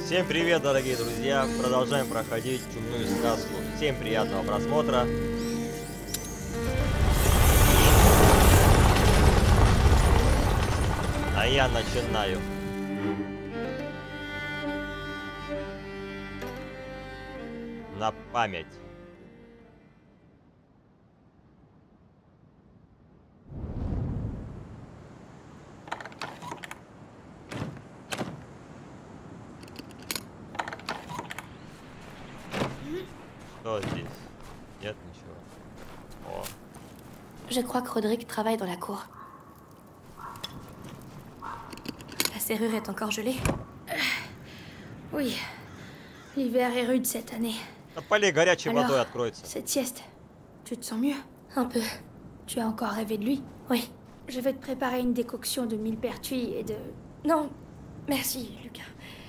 Всем привет, дорогие друзья! Продолжаем проходить чумную сказку. Всем приятного просмотра. А я начинаю. На память. Что здесь? Нет ничего. О. Je crois que Roderick travaille dans la cour. La serrure est encore gelée? Oui. L'hiver est rude cette année. Напали горячей Alors, водой откроется. cette sieste, tu te sens mieux? Un peu. Tu as encore rêvé de lui? Oui. Je vais te préparer une décoction de millepertuis et de... Non, merci, Lucas.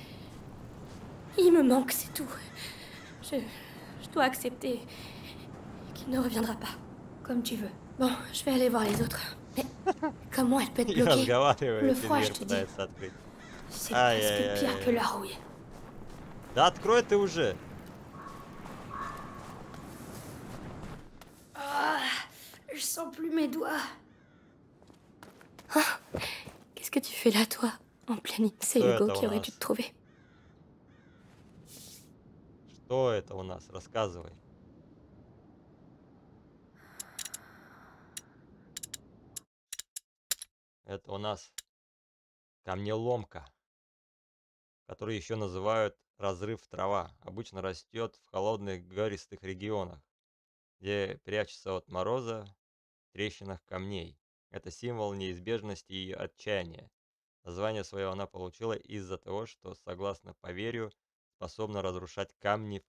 Il me manque, c'est tout. Je dois accepter qu'il ne reviendra pas. Comme tu veux. Bon, je vais aller voir les autres. Mais comment elle peut être И bloquée? разговаривает, Le и froid, дверь je te dis. пытается открыть. C'est Aïe, presque pire que la rouille. Да открой ты уже. Ah, je sens plus mes doigts. Qu'est-ce que tu fais là, toi? En pleine nuit. C'est Что Hugo это qui у aurait нас? dû te trouver. Что это у нас? Рассказывай. Это у нас камнеломка, который еще называют разрыв трава. Обычно растет в холодных гористых регионах, где прячется от мороза в трещинах камней. Это символ неизбежности и отчаяния. Название свое она получила из-за того, что, согласно поверью, способна разрушать камни в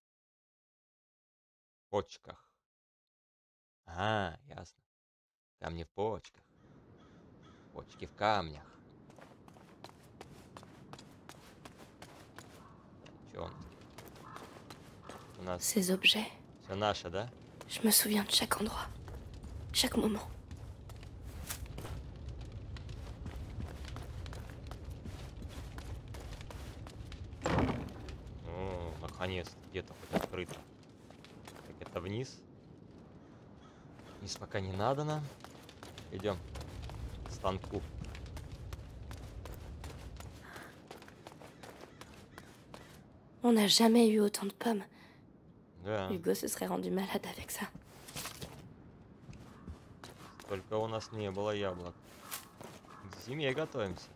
почках. А, ясно. Камни в почках. Почки в камнях. Чё он? У нас Ces objets, все наше, да? je me souviens de chaque endroit. Chaque moment. О, наконец-то где-то хоть открыто. Так, это вниз. Вниз пока не надо нам. Идем к станку. On n'a jamais eu autant de pommes. Да, Hugo se serait rendu malade avec ça. только у нас не было яблок. К зиме готовимся.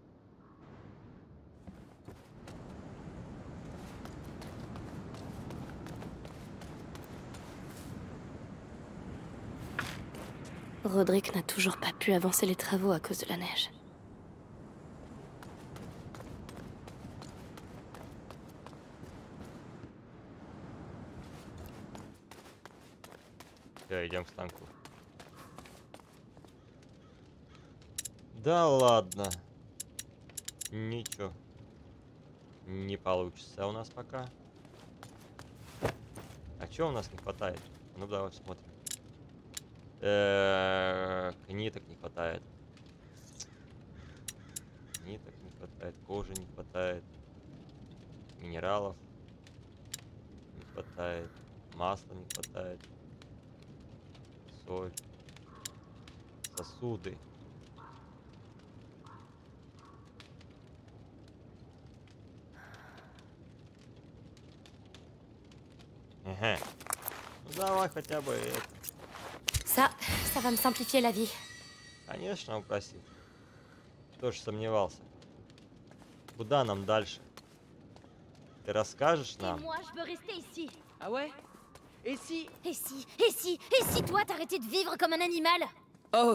Roderick n'a toujours pas pu avancer les travaux à cause de la neige. Все, идем к станку. Да ладно. Ничего. Не получится у нас пока. А чего у нас не хватает? Ну давай посмотрим. Ниток не хватает. Ниток не хватает, кожи не хватает. Минералов не хватает. Масла не хватает. Соль. Сосуды. Ага. Ну давай хотя бы это. Ça va me simplifier la vie. Конечно, упросил. Кто ж сомневался? Куда нам дальше? Ты расскажешь Et нам? moi, je veux rester ici. Ah ouais? Et si... Et si toi t'arrêtais de vivre comme un animal? Oh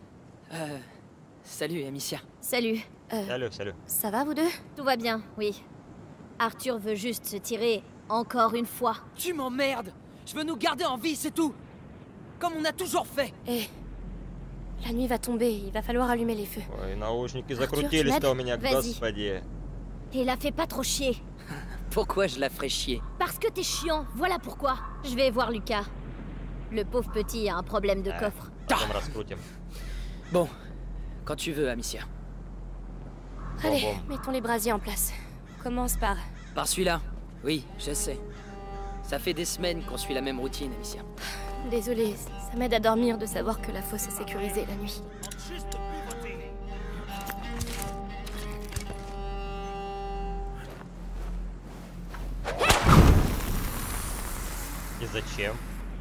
Salut, Amicia. Salut. Salut, salut. Ça va, vous deux? Tout va bien, oui. Arthur veut juste se tirer encore une fois. Tu m'emmerdes! Je veux nous garder en vie, c'est tout! Comme on a toujours fait! Eh, la nuit va tomber, il va falloir allumer les feux. Ой, наушники Артур, закрутились-то у меня, Vas-y. господи. Et la fais pas trop chier. Pourquoi je la ferais chier? Parce que t'es chiant, voilà pourquoi. Je vais voir Lucas. Le pauvre petit a un problème de coffre. Потом раскрутим. Bon, quand tu veux, Amicia. Allez, Bon. mettons les brasiers en place. Commence par part celui-là. Oui, je sais. Ça fait des semaines qu'on suit la même routine, Amicia. Désolée, ça m'aide à dormir de savoir que la fosse est sécurisée la nuit. И зачем?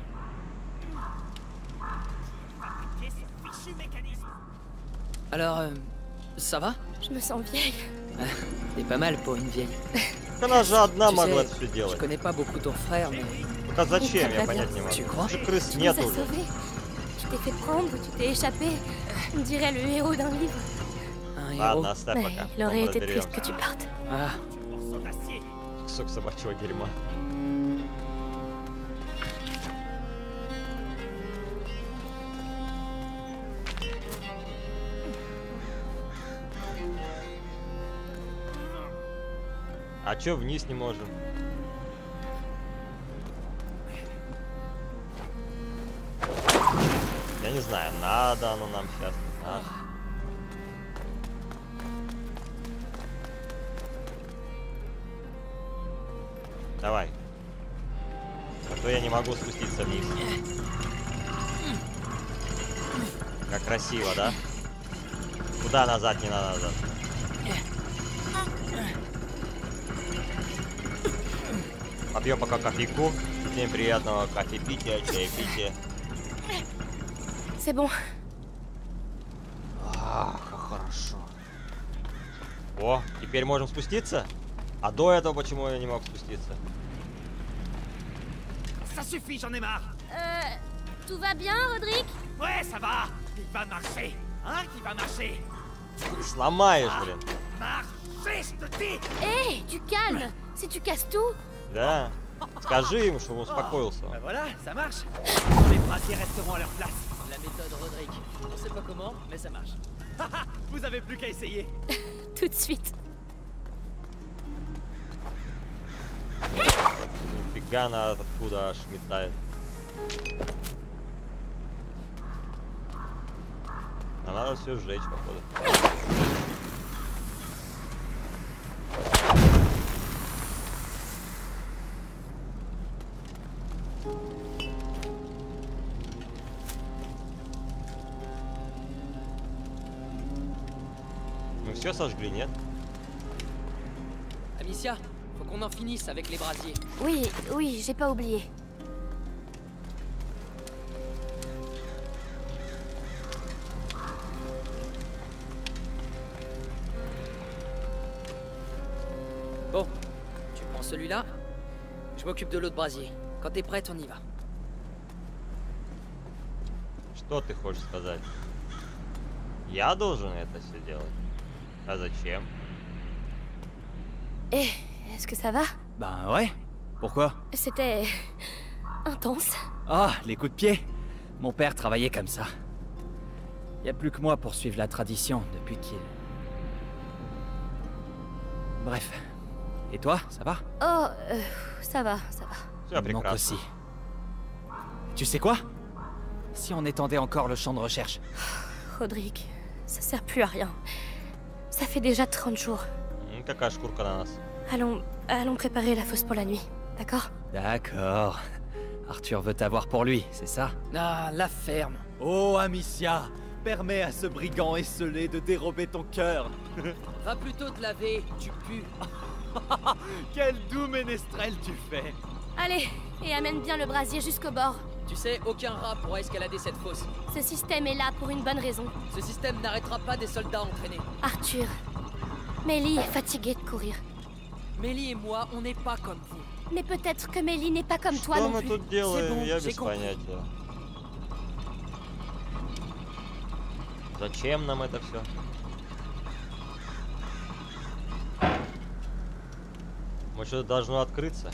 Alors, ça va? Je me sens vieille. T'es pas mal pour une vieille. Она же одна Tu могла sais, это все je делать. connais pas beaucoup ton frère, mais... Так а зачем, я понять не Tu могу. crois? Уже крыс Tu nous нет as уже. sauvés. Tu t'es fait prendre, tu t'es échappé. On dirait le héros d'un livre. Un héros. Ладно, оставь Mais пока. il aurait Потом été triste разберемся. que tu partes. Ah, Кусок собачьего дерьма. А чё вниз не можем? Я не знаю, надо оно нам сейчас, не надо. Давай. А то я не могу спуститься вниз. Как красиво, да? Куда назад, не надо назад. Попьем пока кофейку. Всем приятного кофепития, чаепития. C'est bon. Ах, как хорошо. О, теперь можем спуститься? А до этого почему я не мог спуститься? Ça suffit, j'en ai marre. Tout va bien, Roderick? Ouais, ça va. Il va marcher. Hein, qui va marcher. Сломаешь, блин. Marcher, je te dis. Hé, du calme. Si tu casses tout... Да. Skажи ему, чтобы он успокоился. Ben voilà, ça marche. Les brasiers resteront à leur place. la méthode Roderick. On sait pas comment, mais ça marche. Vous avez plus qu'à essayer. Tout de suite. Фига она откуда аж метает. А надо все сжечь, походу. Мы все сожгли, нет? Amicia, faut qu'on en finisse avec les brasiers. Oui, oui, j'ai pas oublié. Bon, tu prends celui-là. Je m'occupe de l'autre brasier. Quand t'es prête, on y va. Что ты хочешь сказать? Я должен это все делать? А зачем? Eh, est-ce que ça va? Ben ouais. Pourquoi? C'était... intense. Ah, les coups de pied. Mon père travaillait comme ça. Y a plus que moi pour suivre la tradition depuis qu'il... Bref. Et toi, ça va? Oh, ça va, ça va. Все Il me manque прекрасно. aussi. Tu sais quoi? Si on étendait encore le champ de recherche. Roderick, ça sert plus à rien. Ça fait déjà 30 jours. Какая шкурка на нас? Allons préparer la fosse pour la nuit, d'accord? D'accord. Arthur veut t'avoir pour lui, c'est ça? Ah, la ferme. Oh, Amicia, permets à ce brigand esselé de dérober ton cœur. Va plutôt te laver, tu pues. Quel doux ménestrel tu fais. Allez, et amène bien le brasier jusqu'au bord. Tu sais, aucun rat pourra escalader cette fosse. Ce système est là pour une bonne raison. Ce système n'arrêtera pas des soldats entraînés. Arthur, Mélie est fatiguée de courir. Mélie et moi, on n'est pas comme vous. Mais peut-être que Mélie n'est pas comme toi Что non мы plus. тут делаем? bon, Я j'ai без compris. понятия. Зачем нам это все? Может, что-то должно открыться?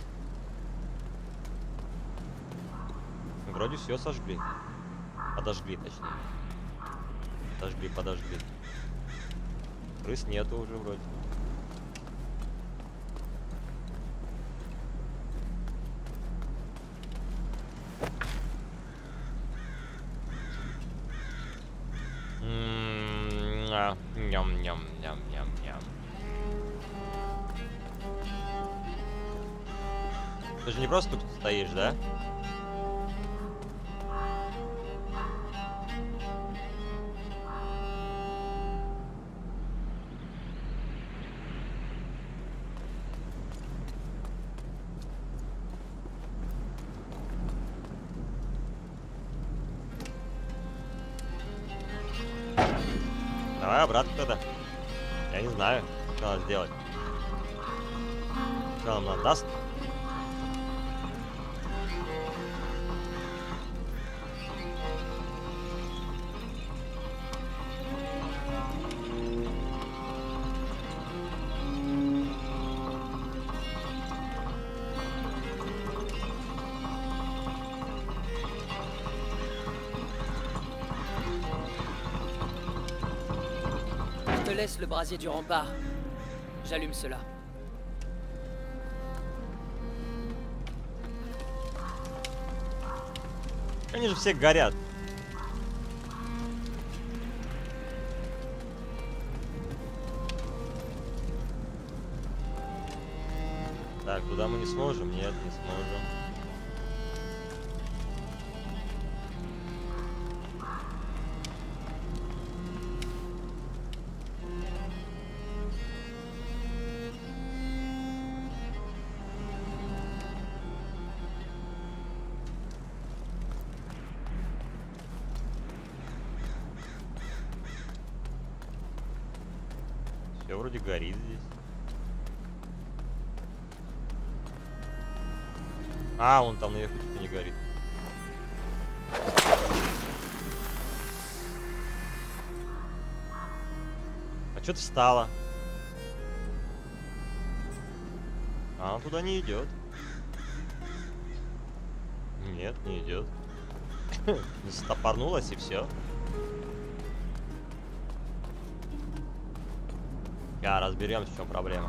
Вроде все сожгли. Подожгли, точнее. Подожгли. Крыс нету уже вроде. Ням-ням-ням-ням-ням. Ты же не просто тут стоишь, да? Давай обратно тогда. Я не знаю, что надо сделать. Что нам даст? Je te laisse le brasier du rempart. J'allume cela. Они же все горят. Так, туда мы не сможем? Нет, не сможем. Все вроде горит здесь. А, он там наверху типа не горит. А что ты встала? А, он туда не идет. Нет, не идет. Стопорнулась и все. Я разберемся, в чем проблема.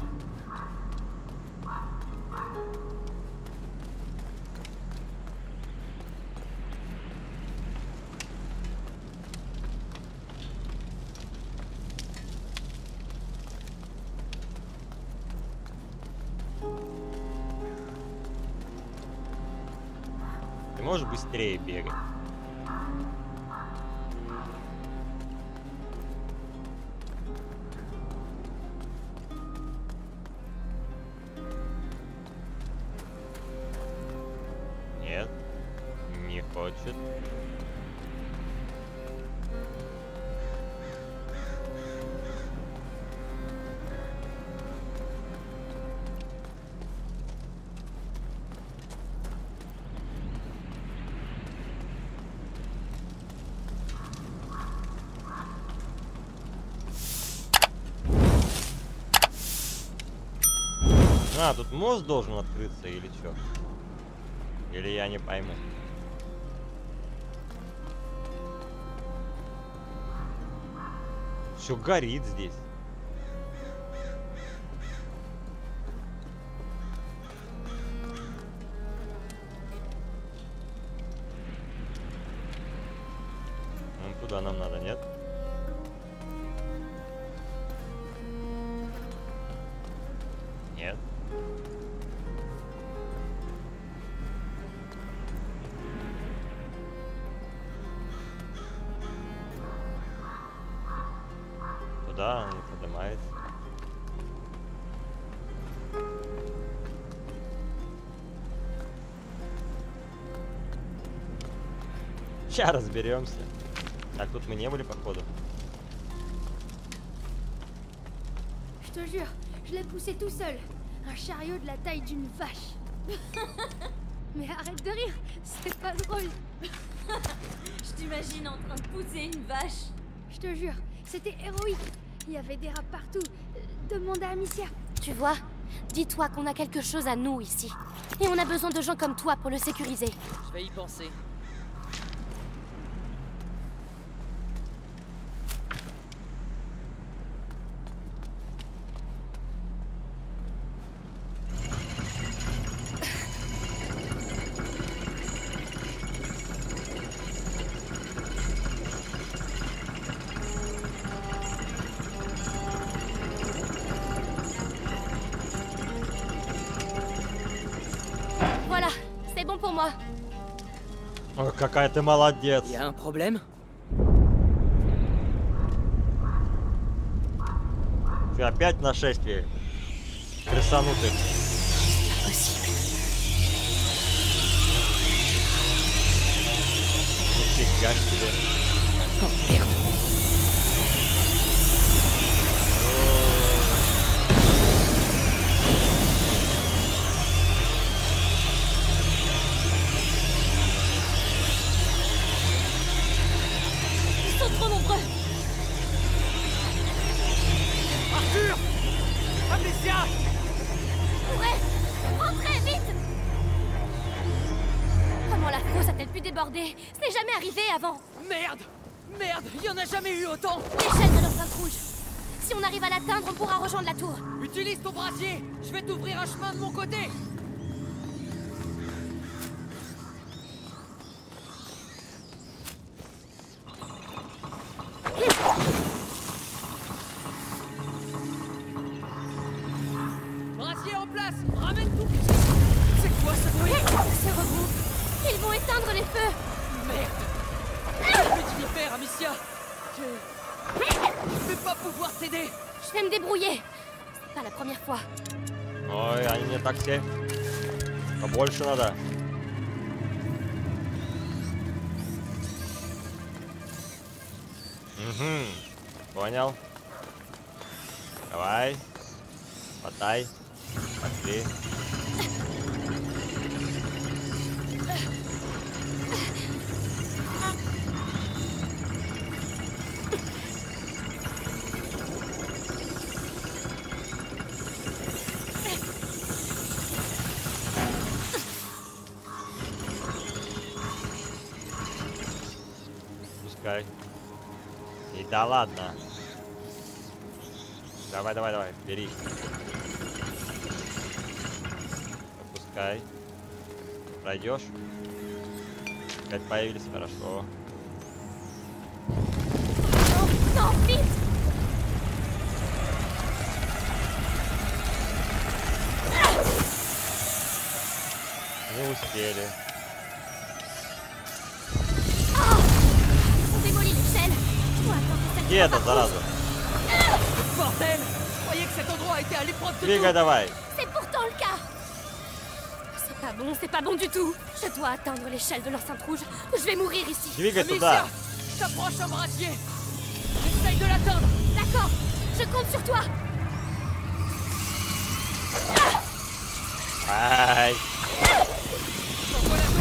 Ты можешь быстрее бегать? Нет, не хочет. А, тут мост должен открыться или что? Или я не пойму. Все горит здесь. Вон туда нам надо, нет? Нет. Туда он не поднимается. Сейчас разберемся. Так, тут мы не были, походу. Je te jure, je l'ai poussé tout seul. Un chariot de la taille d'une vache. Mais arrête de rire, c'est pas drôle. Je t'imagine en train de pousser une vache. Je te jure, c'était héroïque. Il y avait des rats partout. Demande à Amicia. Tu vois, dis-toi qu'on a quelque chose à nous ici. Et on a besoin de gens comme toi pour le sécuriser. Je vais y penser. pour moi. Ой, какая ты молодец. Y a un problème? Ты опять нашествие крысанутых. Нифига себе. Ils sont trop nombreux. Arthur! Amicia! Courez! Rentrez, vite! Comment la fosse a-t-elle pu déborder? Ce n'est jamais arrivé avant. Merde! Merde! Y en a jamais eu autant! L'échelle de l'enceinte rouge. Si on arrive à l'atteindre, on pourra rejoindre la tour. Utilise ton brasier! Je vais t'ouvrir un chemin de mon côté! Brasier en place! Ramène tout! C'est quoi ce bruit? Se regroupent. Ils vont éteindre les feux. Merde! Que veux-tu me faire, Amicia? Je vais pas pouvoir t'aider! Je vais me débrouiller. C'est pas la première fois. Ой, они мне так все. Побольше надо. Угу. Понял. Давай. Хватай. Пошли. Пускай. И да ладно. Давай, давай, давай, бери. Опускай. Пройдешь. Опять появились, хорошо. Non, non, vite! Не успели. On démolit l'échelle. Je dois attendre que ça Где это, zaраза? Bordel! Je croyais que cet endroit était à l'épreuve de Двигай tout! давай. C'est pourtant le cas. C'est pas bon du tout. Je dois atteindre l'échelle de l'enceinte rouge ou je vais mourir ici. Двигай Amicia! туда. T'approches un brasier! Essaye de l'atteindre! D'accord, je compte sur toi. Ай. J'envoie la tour!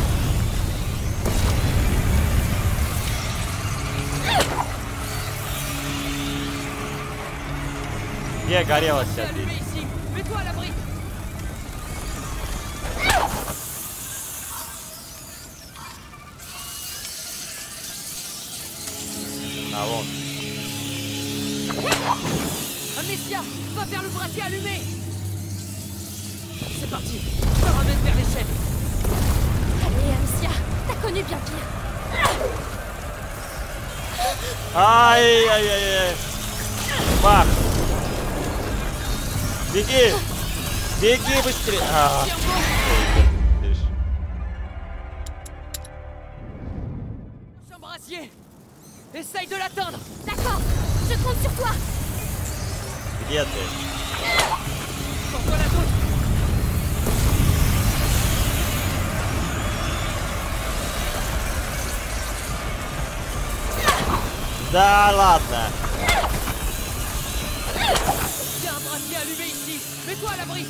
Где горело C'est сейчас? allumé ici! Mets-toi à l'abri! А вон. Amicia! Va vers le brasier allumé! C'est parti! Je te ramène vers l'échelle! Allez, Amicia, t'as connu bien pire. Ай, ай, ай, ай. Бах. Беги. Беги быстрее. А. Видишь? Un brasier! Essaye de l'atteindre! D'accord, je compte sur toi. Где ты? J'envoie la tour! Да ладно. Il y a un brasier allumé ici! Mets-toi à l'abri!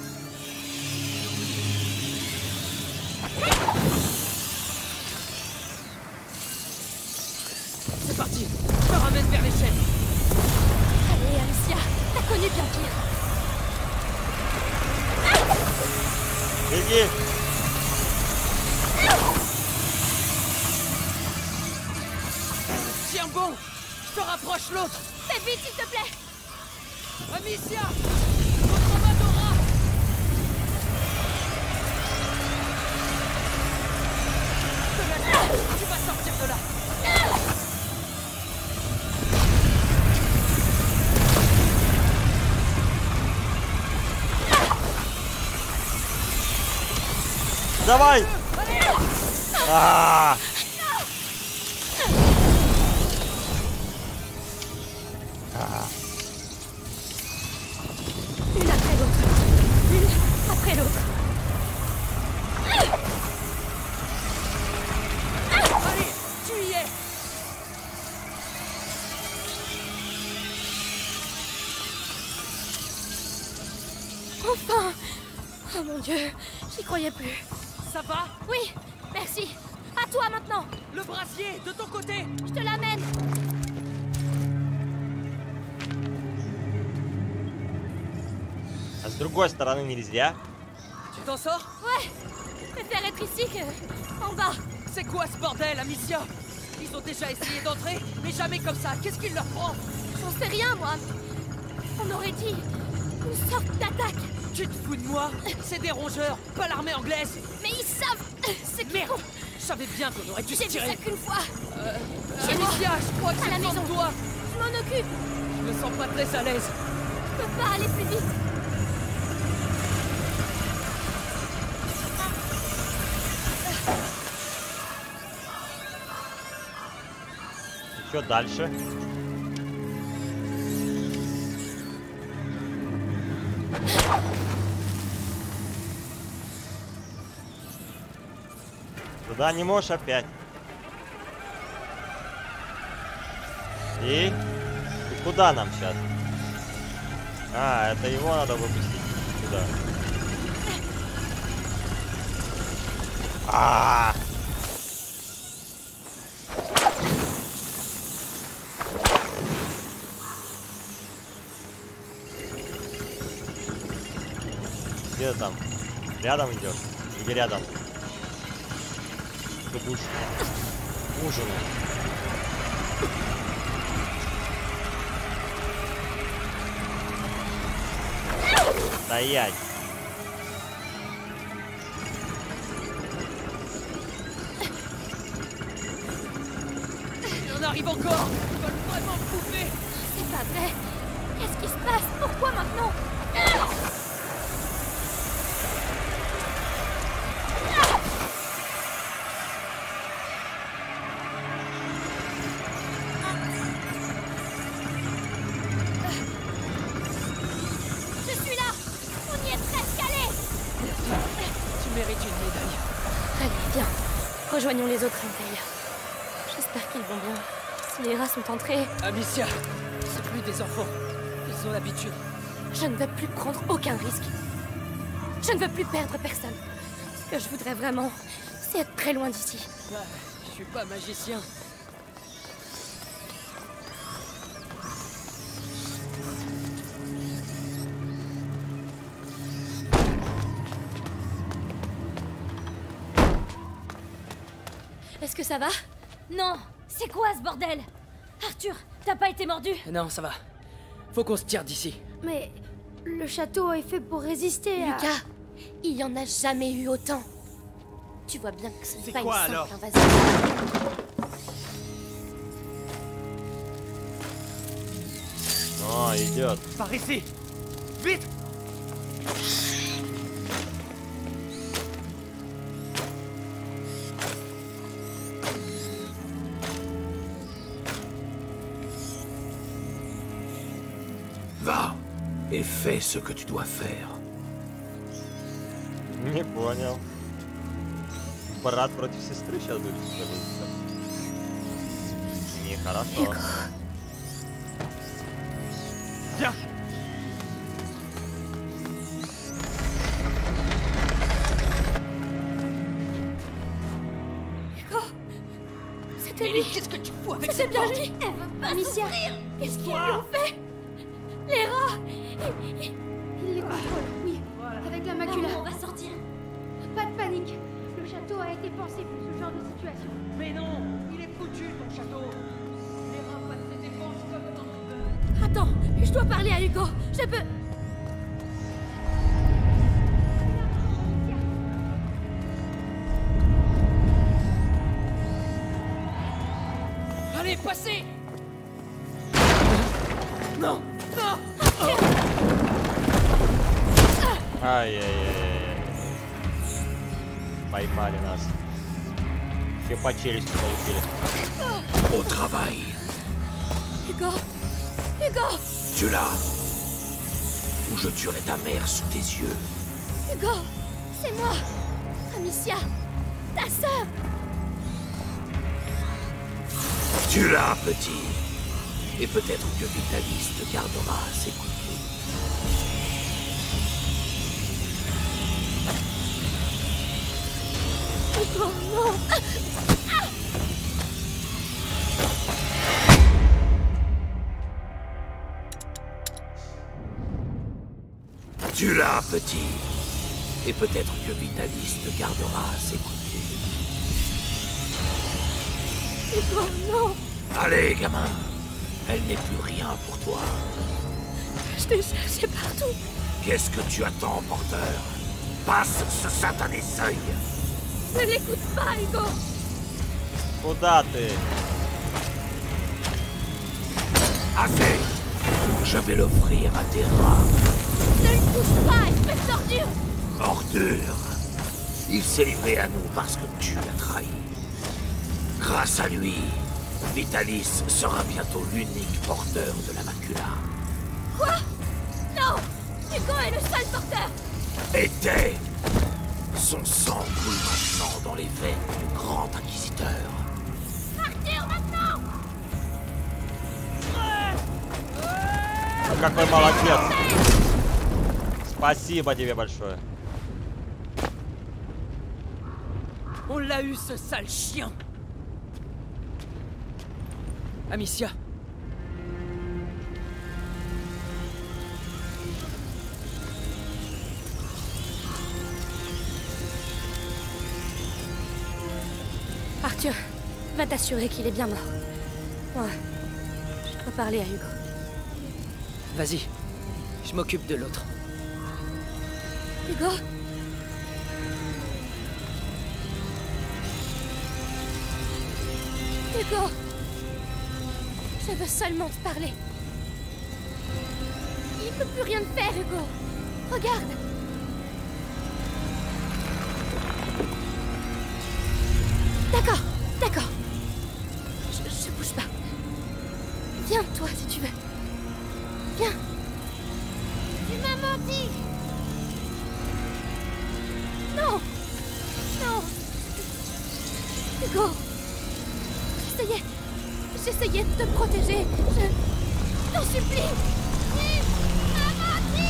C'est parti! Je te ramène vers l'échelle! Allez, Amicia, t'as connu bien pire. Беги. Tiens bon! Je te rapproche l'autre! Fais vite, s'il te plaît. Amicia! Notre Madora! Tu vas sortir de là! Давай. À Ah! Ah. Une après l'autre. Une après l'autre. Allez, tu y es. Enfin! Oh mon Dieu, j'y croyais plus. Ça va? Oui, merci. À toi maintenant. Le brasier, de ton côté. Je te l'amène. А с другой стороны нельзя? Tu t'en sors? Ouais, je préfère être ici que en bas. C'est quoi ce bordel, Amicia? Ils ont déjà essayé d'entrer, mais jamais comme ça. Qu'est-ce qu'il leur prend? J'en sais rien, moi. On aurait dit une sorte d'attaque. Tu te fous de moi? C'est des rongeurs, pas l'armée anglaise. Mais ils savent ce qu'ils Merde! font. Je savais bien qu'on aurait dû se J'ai vu ça tirer. qu'une fois. Chez moi. Amicia, je crois que À c'est la besoin de maison. toi. Je m'en occupe. Je me sens pas très à l'aise. Je peux pas aller plus vite. И что дальше? Туда не можешь опять. И куда нам сейчас? А, это его надо выпустить сюда. А! Где ты там? Рядом идешь? Где рядом? Ты будешь ужинать. Стоять. Il en arrive encore. Ils veulent vraiment me bouffer. C'est pas vrai. Qu'est-ce qui se passe? Pourquoi maintenant? Je suis là. On y est presque allé. Tu mérites une médaille. Allez, viens. Rejoignons les autres Impériaux. J'espère qu'ils vont bien. Si les rats sont entrés, Amicia, c'est plus des enfants. Ils ont l'habitude. je ne veux plus prendre aucun risque. Je ne veux plus perdre personne. Ce que je voudrais vraiment, c'est être très loin d'ici. Ouais, je suis pas magicien. Est-ce que ça va? Non, c'est quoi ce bordel? Arthur, t'as pas été mordu? Non, ça va. Faut qu'on se tire d'ici. Mais le château est fait pour résister à... Lucas, il y en a jamais eu autant. Tu vois bien que ce n'est C'est pas quoi, une alors simple invasion. О, идет. Par ici! Vite! Va et fais ce que tu dois faire. Не понял. Брат против сестры сейчас будет. Нехорошо. Viens! C'était lui. Qu'est-ce que tu fous avec C'est cette bien porte? lui. Amicia, Qu'est-ce qu'ils lui ont fait? Les rats. il les contrôle, oui. Avec la macula. On va sortir. Pas de panique. Le château a été pensé pour ce genre de situation. Mais non, il est foutu ton château. Les rats passent des défenses comme dans le... Attends, je dois parler à Hugo. Je peux... Allez, passez! Non! Non! Ай-яй-яй. Поймали нас. Еще по челюсти получили. Au travail. Hugo! Hugo! Tu l'as. Ou je tuerai ta mère sous tes yeux. Hugo! C'est moi! Amicia! Ta sœur! Tu l'as, petit. Et peut-être que Vitalis te gardera à ses côtés. Hugo, non! Tu l'as, petit. Et peut-être que Vitalis te gardera à ses côtés. Hugo, non! Allez, gamin. Elle n'est plus rien pour toi. Je t'ai cherché partout! Qu'est-ce que tu attends, porteur? Passe ce satané seuil. Ne l'écoute pas, Hugo! Куда ты? Assez. Je vais l'offrir à tes rats. Ne le touche pas, espèce d'ordure! Ordure. Il s'est livré à nous parce que tu l'as trahi. Grâce à lui, Vitalis sera bientôt l'unique porteur de la macula. Quoi? Non! Hugo est le seul porteur! Était. Son sang coule maintenant dans les veines du grand inquisiteur. Partir maintenant! Ну, какой молодец! Спасибо тебе большое. On l'a eu, ce sale chien. Amicia. Arthur, va t'assurer qu'il est bien mort. Moi, je dois parler à Hugo. Vas-y, je m'occupe de l'autre. Hugo? Hugo! Je veux seulement te parler. Il peut plus rien te faire, Hugo. Regarde. D'accord, d'accord. Je bouge pas. Viens, toi, si tu veux. Viens. Tu m'as menti. Non. Non. Hugo. J'essayais de te protéger. Je t'en supplie. Tu m'as menti.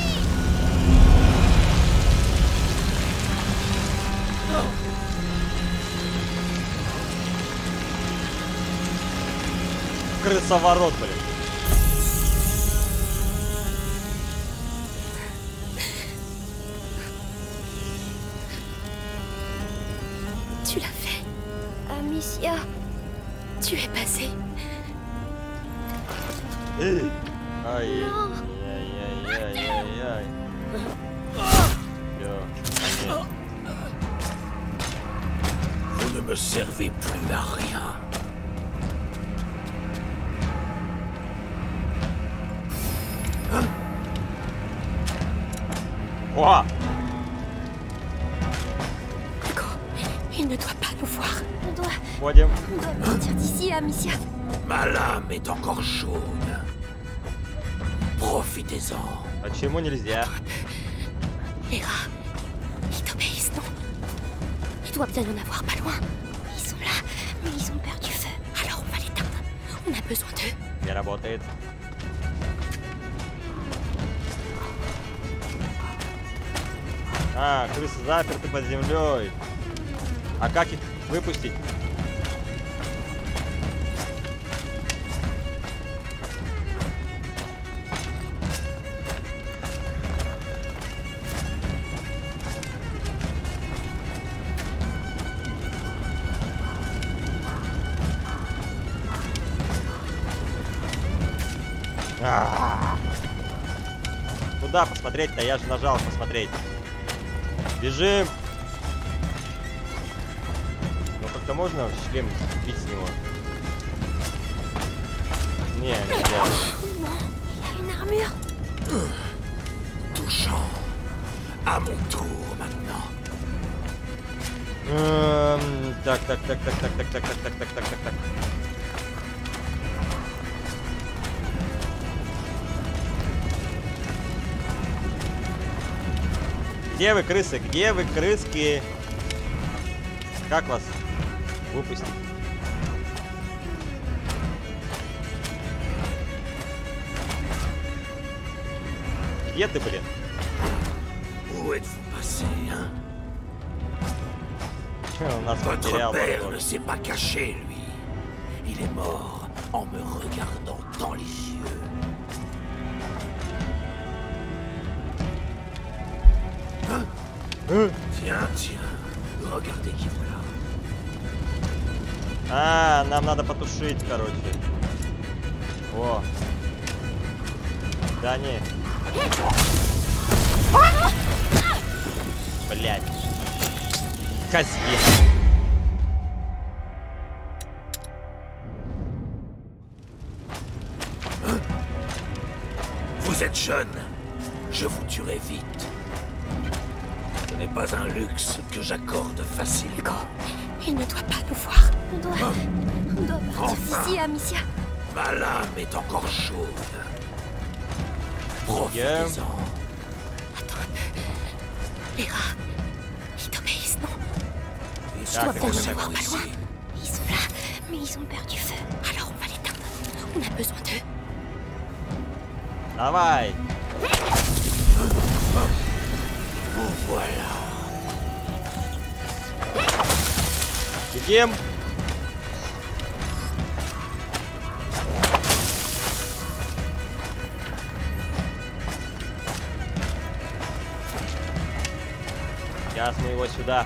Крысоворот, блин. Tu l'as fait. Amicia. Tu es passé. Ай, ай, ай, ай, ай, ай. Всё, Vous ne me servez plus à rien. О! Hugo, il ne doit pas nous voir. On doit Входим. partir d'ici, Amicia. Ma lame est encore chaude. Profitez-en. Почему нельзя? Les rats, ils t'obéissent, non? Il doit bien y en avoir pas loin. Ils sont là, mais ils ont perdu feu. Alors on va l'éteindre. On a besoin d'eux. Не работает. А, крысы заперты под землей. А как их выпустить? Куда посмотреть-то? Я же нажал посмотреть. Бежим! Ну как-то можно шлем сбить с него? Не, нельзя. Il y a une armure. Touchant. À mon tour maintenant. Так. Где вы, крысы? Где вы, крыски? Как вас выпустить? Где ты, блин? Où êtes-vous passé, hein? Он нас Votre потерял. père похоже. ne s'est pas caché, lui. Il est mort en me regardant dans les yeux. Hein? Tiens, regardez qui voilà. А, нам надо потушить, короче. О. Да не. Блять. Козье. Vous êtes jeune. Je vous tuerai vite. Ce n'est pas un luxe que j'accorde facilement. Hugo, il ne doit pas nous voir. On doit partir Enfin. d'ici, Amicia. Ma lame est encore chaude. Profitez-en. Attends. Les rats, ils t'obéissent, non? Ils dois sont bien en forcément avoir pas ici. loin. Ils sont là, mais ils ont peur du feu. Alors on va l'éteindre. On a besoin d'eux. Давай. Vous voilà. Бегем. Сейчас мы его сюда.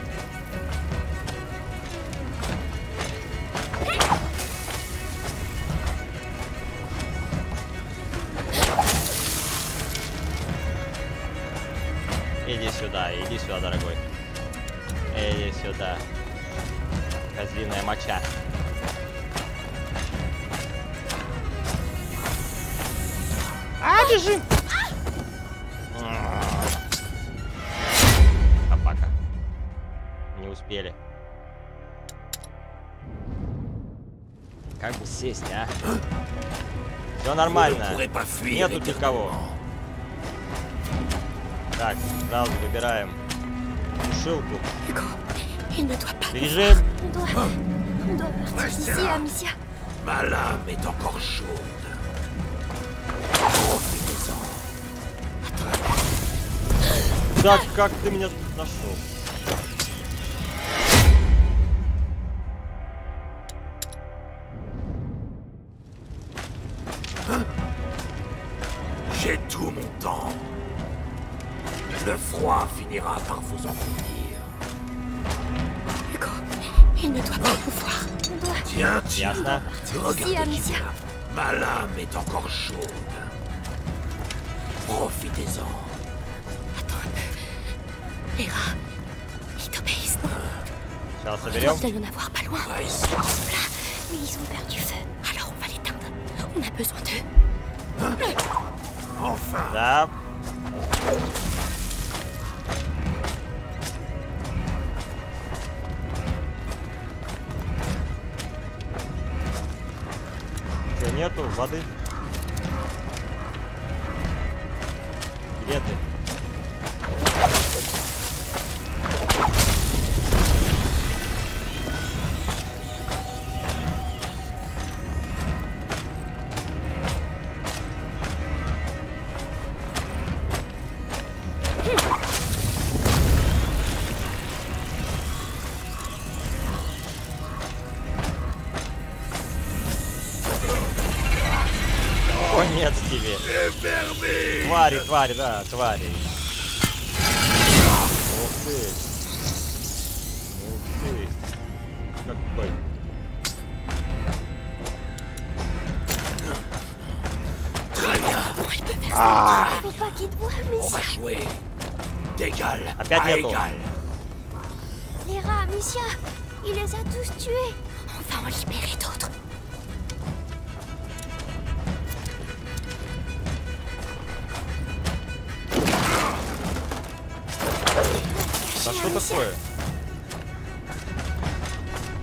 Иди сюда, дорогой. Иди сюда. Козлиная моча. Бежим! Собака. Не успели. Как бы сесть, а? Все нормально. Vous ne pourrez pas fuir Нету никого. éternellement. Так, сразу выбираем сушилку. Hugo, il ne doit pas nous Бежим. voir. On doit partir Restez d'ici, là. Amicia. Ma lame est encore chaude. Profitez-en. Так, как ты меня тут нашел? J'ai tout mon temps. Le froid finira par vous en finir. Hugo, il ne doit pas nous voir. On doit Tiens, Ясно. regardez qui Amicia. voilà. Ma lame est encore chaude. Profitez-en. Attends un peu. Les rats, ils t'obéissent, non? Сейчас Il doit соберем. bien y en avoir pas loin. Pas ici. Ils sont là, mais ils ont peur du feu. Alors on va l'éteindre. On a besoin d'eux. Enfin. Да. Что, нету воды? Где ты? Конец тебе. Твари, твари, да, твари. Ух ты. Ух ты. Какой. Très bien. Faut pas qu'ils te voient, On Amicia. va jouer d'égal Опять à нету. égal. Les rats, Amicia, il les a tous tués. On va en libérer d'autres. Да что такое?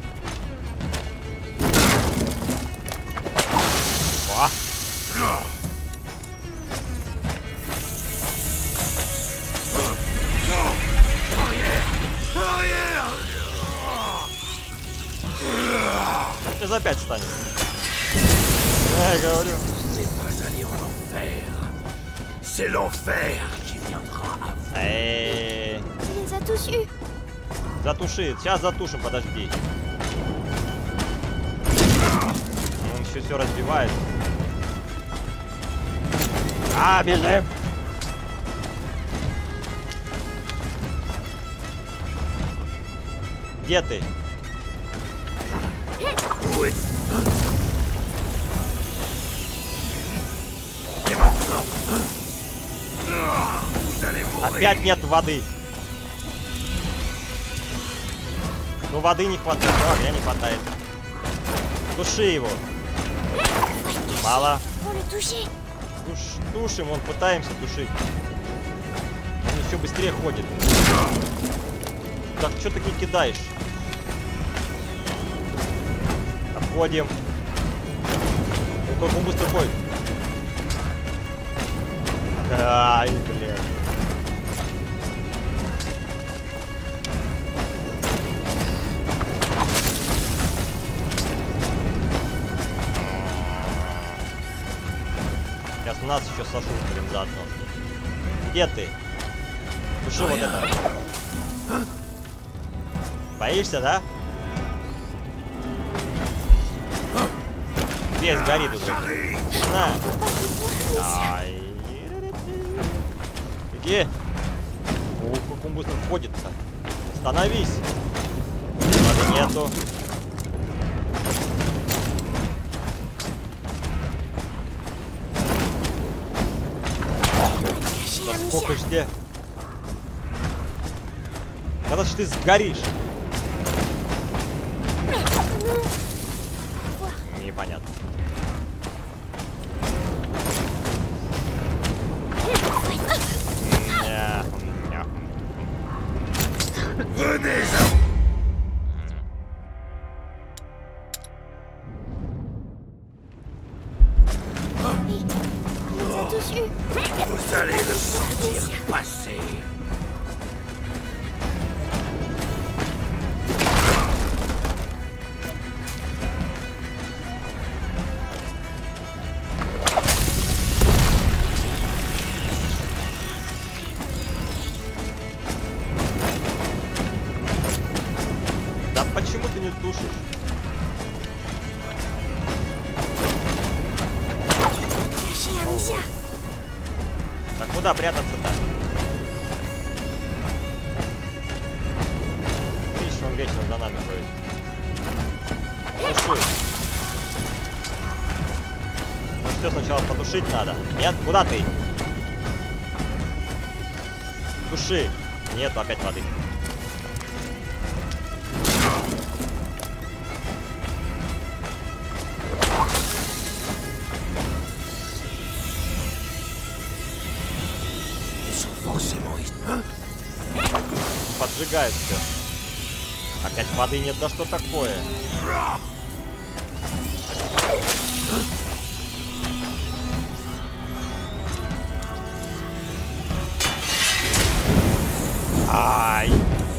сейчас опять станет. Я говорю. C'est pas aller en enfer. C'est l'enfer qui viendra à vous. Tu les as tous eus. Затуши. Сейчас затушим, подожди. Он еще все разбивает. Бежим! Где ты? Oui. Опять нет воды. Ну воды не хватает. Ладно, я не хватает. Туши его. Мало. Тушим, он пытаемся тушить. Он еще быстрее ходит. Так, что таки кидаешь? Обходим. Как он быстро ходит. Ай, блядь. Сейчас нас еще сошут, блин, заодно. Где ты? Туши вот это. Боишься, да? Весь горит уже. На. Ай. Где? О, как он быстро входит-то. Остановись. Воды нету. Сколько ж где? Когда ж ты сгоришь? Непонятно. Vous allez le sentir passer. Да почему ты не тушишь? Так куда прятаться-то? Видишь, он вечно за нами ходит. Туши. Ну что, сначала потушить надо? Нет? Куда ты? Туши. Нету опять воды. Поджигает все. Опять воды нет, да что такое? Ай!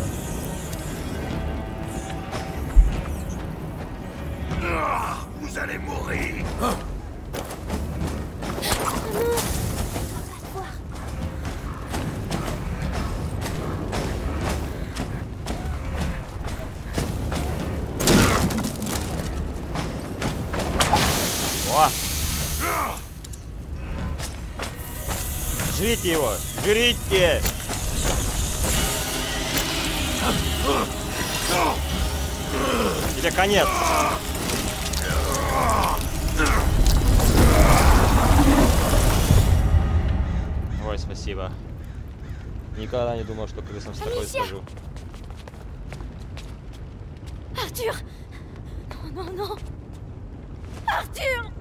Vous allez mourir. Жрите его! Жрите! Тебе конец! Ой, спасибо. Никогда не думал, что крысам с такой скажу. Arthur! Non, non, non! Arthur!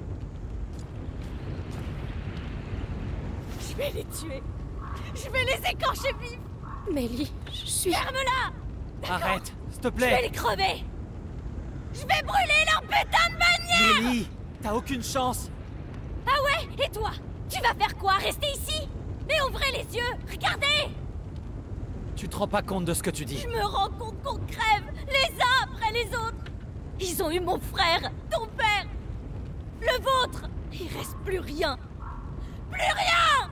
Je vais les tuer! Je vais les écorcher vifs! Mélie, je suis... Ferme-la! Arrête, s'il te Je vais les plaît. crever! Je vais brûler leur putain de bannière! Mélie, t'as aucune chance. Ah ouais? Et toi? Tu vas faire quoi? Rester ici? Mais ouvrez les yeux! Regardez! Tu te rends pas compte de ce que tu dis. Je me rends compte qu'on crève, les uns après les autres! Ils ont eu mon frère, ton père, le vôtre. Il reste plus rien. Plus rien.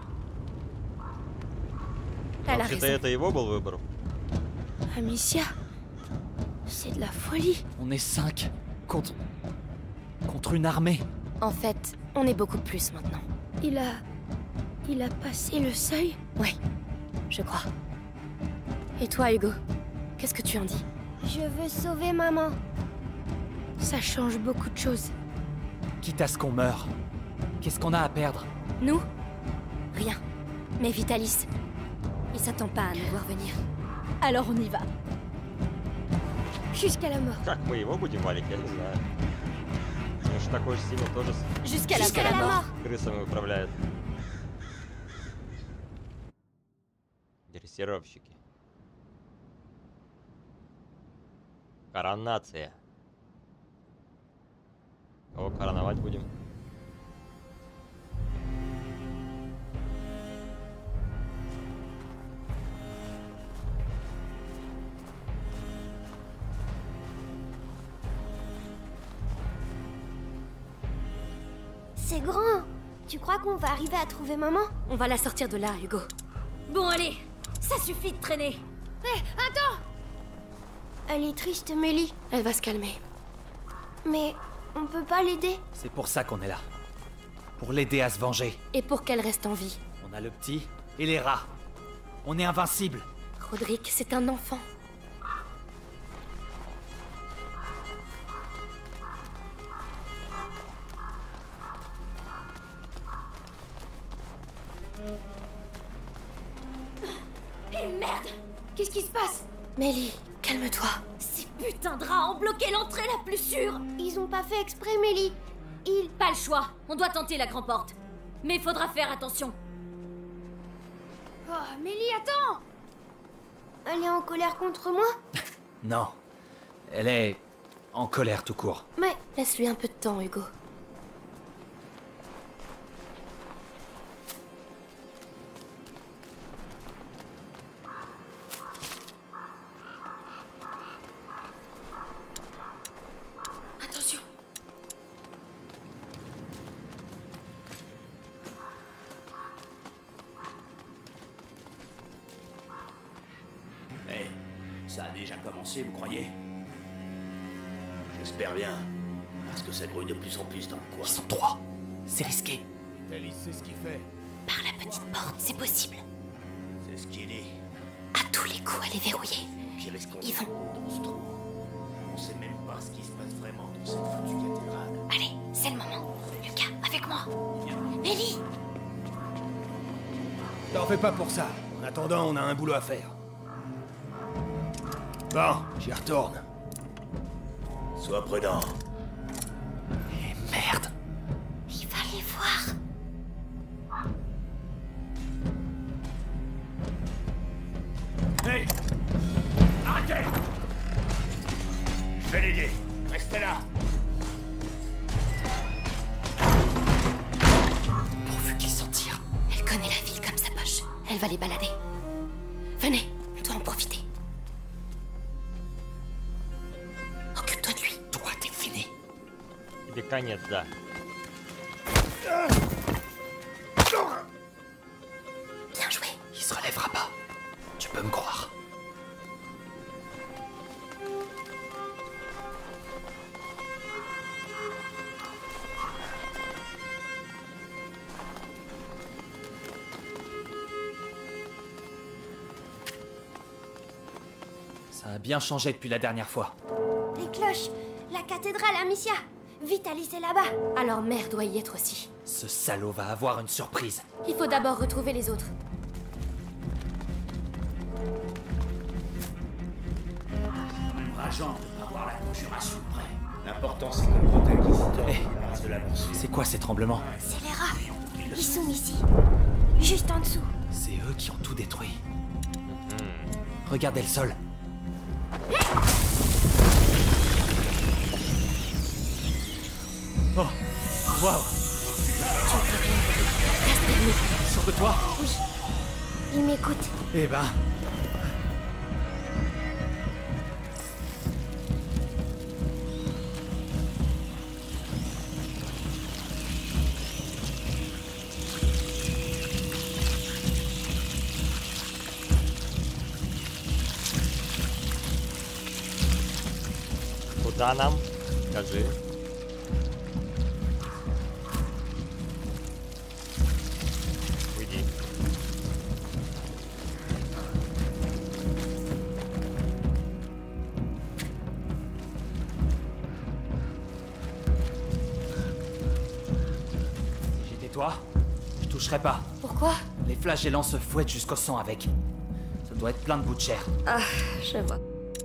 Elle a Вообще-то raison. это его был выбор. Amicia, c'est de la folie. On est 5 contre une armée. En fait, on est beaucoup plus maintenant. Il a passé le seuil? Oui, je crois. Et toi, Hugo, qu'est-ce que tu en dis? Je veux sauver maman. Ça change beaucoup de choses. Quitte à ce qu'on meure. Qu'est-ce qu'on a à perdre? Nous? Rien. Mais Vitalis, il s'attend pas à nous voir venir. Alors on y va. Jusqu'à la mort. Как мы его будем валить, я не знаю. Он же такой же сильный, тоже Jusqu'à Jusqu'à la mort. с крысами управляет. Дрессировщики. Коронация. Кого короновать будем? C'est grand. Tu crois qu'on va arriver à trouver maman? On va la sortir de là, Hugo. Bon allez, ça suffit de traîner. Hé, attends! Elle est triste, Mélie. Elle va se calmer. Mais on peut pas l'aider. C'est pour ça qu'on est là. Pour l'aider à se venger. Et pour qu'elle reste en vie. On a le petit et les rats. On est invincible. Roderick, c'est un enfant. Et merde! Qu'est-ce qui se passe? Mélie, calme-toi. Ces putains de rats ont bloqué l'entrée la plus sûre! Ils ont pas fait exprès, Mélie. Ils... Pas le choix, on doit tenter la grande porte. Mais faudra faire attention. Oh, Mélie, attends! Elle est en colère contre moi? Non. Elle est en colère tout court. Mais laisse-lui un peu de temps, Hugo. Attention. Mais ça a déjà commencé, vous croyez? J'espère bien. Parce que ça grouille de plus en plus dans le coin. Ils sont 3. C'est risqué. Alice sait ce qu'il fait. Par la petite porte, c'est possible. C'est ce qu'il dit. À tous les coups, elle est verrouillée. Puis risque qu'on Ils vont- dans ce trou. On sait même pas ce qui se passe vraiment dans cette foutue cathédrale. Allez, c'est le moment. Lucas, avec moi. Mélie! T'en fais pas pour ça. En attendant, on a un boulot à faire. Bon, j'y retourne. Sois prudent. Et merde. Il va les voir. Hey! Arrêtez! Je vais l'aider. Restez là. Pourvu qu'ils s'en tirent. Elle connaît la ville comme sa poche. Elle va les balader. Venez, on doit en profiter. Occupe-toi de lui. Toi, t'es fini. Тебе конец, да. Bien joué. Il se relèvera pas. Tu peux me croire. Ça a bien changé depuis la dernière fois. Les cloches. La cathédrale, Amicia. Vitalis est là-bas. Alors mère doit y être aussi. Ce salaud va avoir une surprise. Il faut d'abord retrouver les autres. Rageant de pas avoir la conjuration près. L'important c'est que le protège débarrasse de la lancée. C'est quoi ces tremblements? C'est les rats. Ils sont ici. Juste en dessous. C'est eux qui ont tout détruit. Regardez le sol. Oh, waouh! Sûr de toi? Oui. Il m'écoute. Eh ben, Куда нам? Скажи. Уйди. Si j'étais toi, je toucherais pas. Pourquoi? Les flagellants se fouettent jusqu'au sang avec. Ça doit être plein de bouts de chair. Ah, je vois.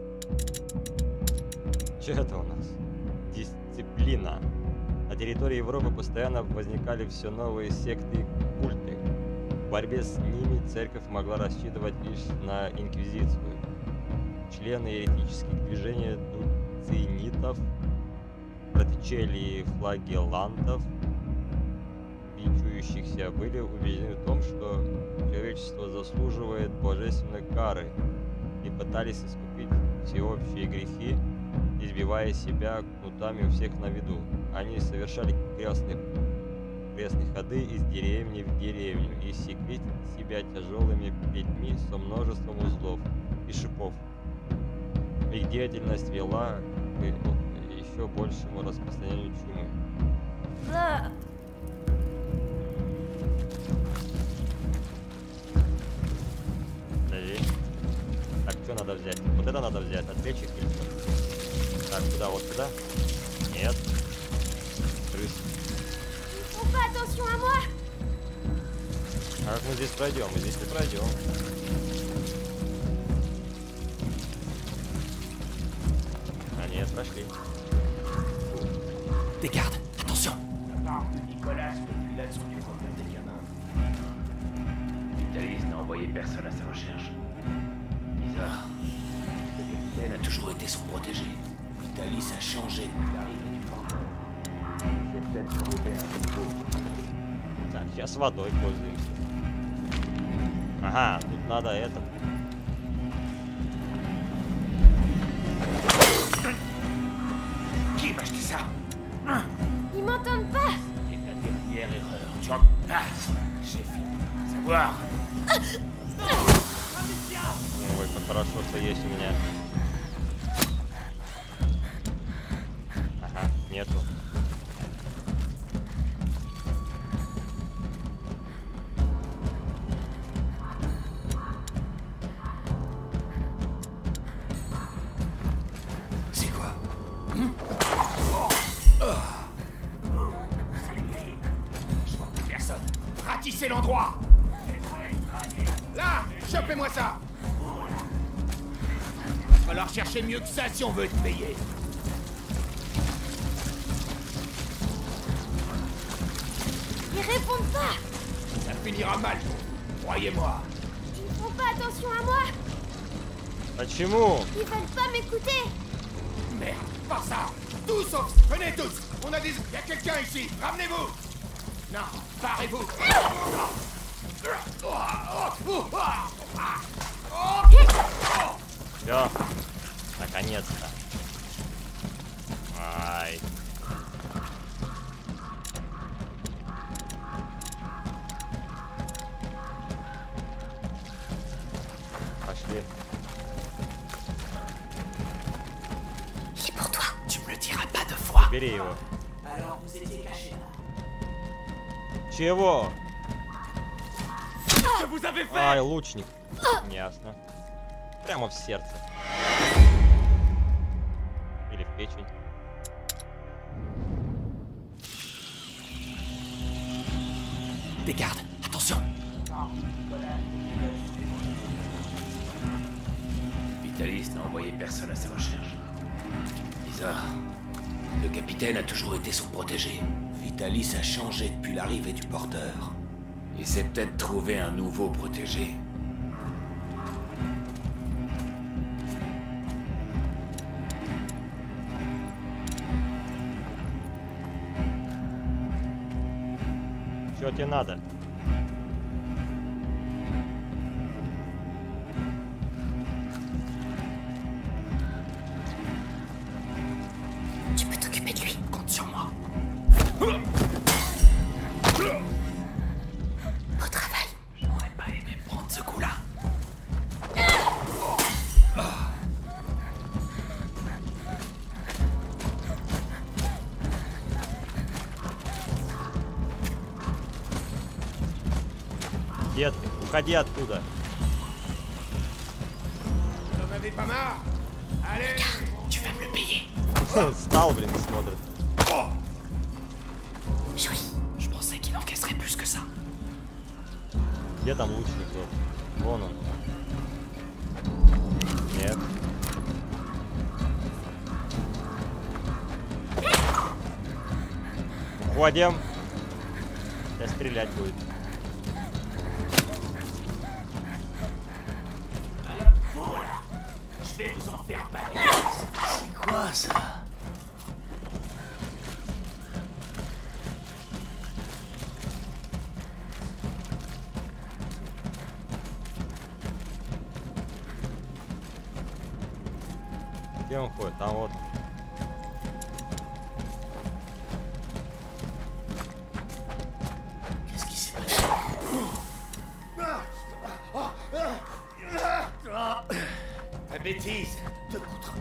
Что это у нас? Дисциплина. На территории Европы постоянно возникали все новые секты и культы. В борьбе с ними церковь могла рассчитывать лишь на инквизицию. Члены еретических движений дуцинитов, протечелей флагеллантов, бичующихся, были убеждены в том, что человечество заслуживает божественной кары и пытались искупить всеобщие грехи, избивая себя кнутами у всех на виду. Они совершали крестные ходы из деревни в деревню и секли себя тяжелыми плетьми со множеством узлов и шипов. Их деятельность вела к еще большему распространению чумы. Подожди. Так, что надо взять? Вот это надо взять, ответчик или что? Так, куда? Вот сюда? Нет. Крыс. Ils font pas attention à moi. А как мы здесь пройдем? Мы здесь не пройдем. А нет, прошли. Des gardes, attention! Nicolas, depuis là, sont du problème des gamins. Vitalis n'a envoyé personne à sa recherche. Bizarre. Le capitaine a toujours été son protégé. Vitalis a changé depuis l'arrivée du porteur. C'est peut-être trouvé un nouveau. Так, сейчас водой пользуемся. Ага, тут надо это. Qui m'a acheté ça? Ils m'entendent pas. C'est ta dernière erreur. Tu en... Ah, j'ai fini. Savoir. Ой, как хорошо, что есть у меня. Ага, нету. C'est quoi? Je vois plus personne. Ratissez l'endroit. Là, chopez-moi ça. Va falloir chercher mieux que ça si on veut te payer. Ils répondent pas. Ça finira mal, croyez-moi. Ils font pas attention à moi. Почему? Ils veulent pas m'écouter. Merde, pas ça. Tous sauf... Venez tous. On a des... Il y a quelqu'un ici. Ramenez-vous. Non, barrez-vous. Все. Наконец-то. Ай. Пошли. Il est pour toi. Tu me le diras pas deux fois. Бери его. Alors vous étiez caché là. Чего? Que vous avez fait? Ай, лучник. Ясно. Прямо в сердце. Или в печень. Des gardes, attention! Vitalis n'a envoyé personne à sa recherche. Bizarre. Le capitaine a toujours été son protégé. Vitalis a changé depuis l'arrivée du porteur. Il s'est peut-être trouvé un nouveau protégé. Что тебе надо? Tu peux t'occuper de lui. Compte sur moi. Au travail. J'aurais pas aimé prendre ce coup-là. Уходи оттуда. Встал, блин, и смотрит. Je pensais qu'il encaisserait plus que ça. Где там лучник тот? Вон он. Нет. Уходим. Сейчас стрелять будет. Quoi ça? Где он ходит? Там вот. Qu'est-ce qui s'est passé? La bêtise! De poutre.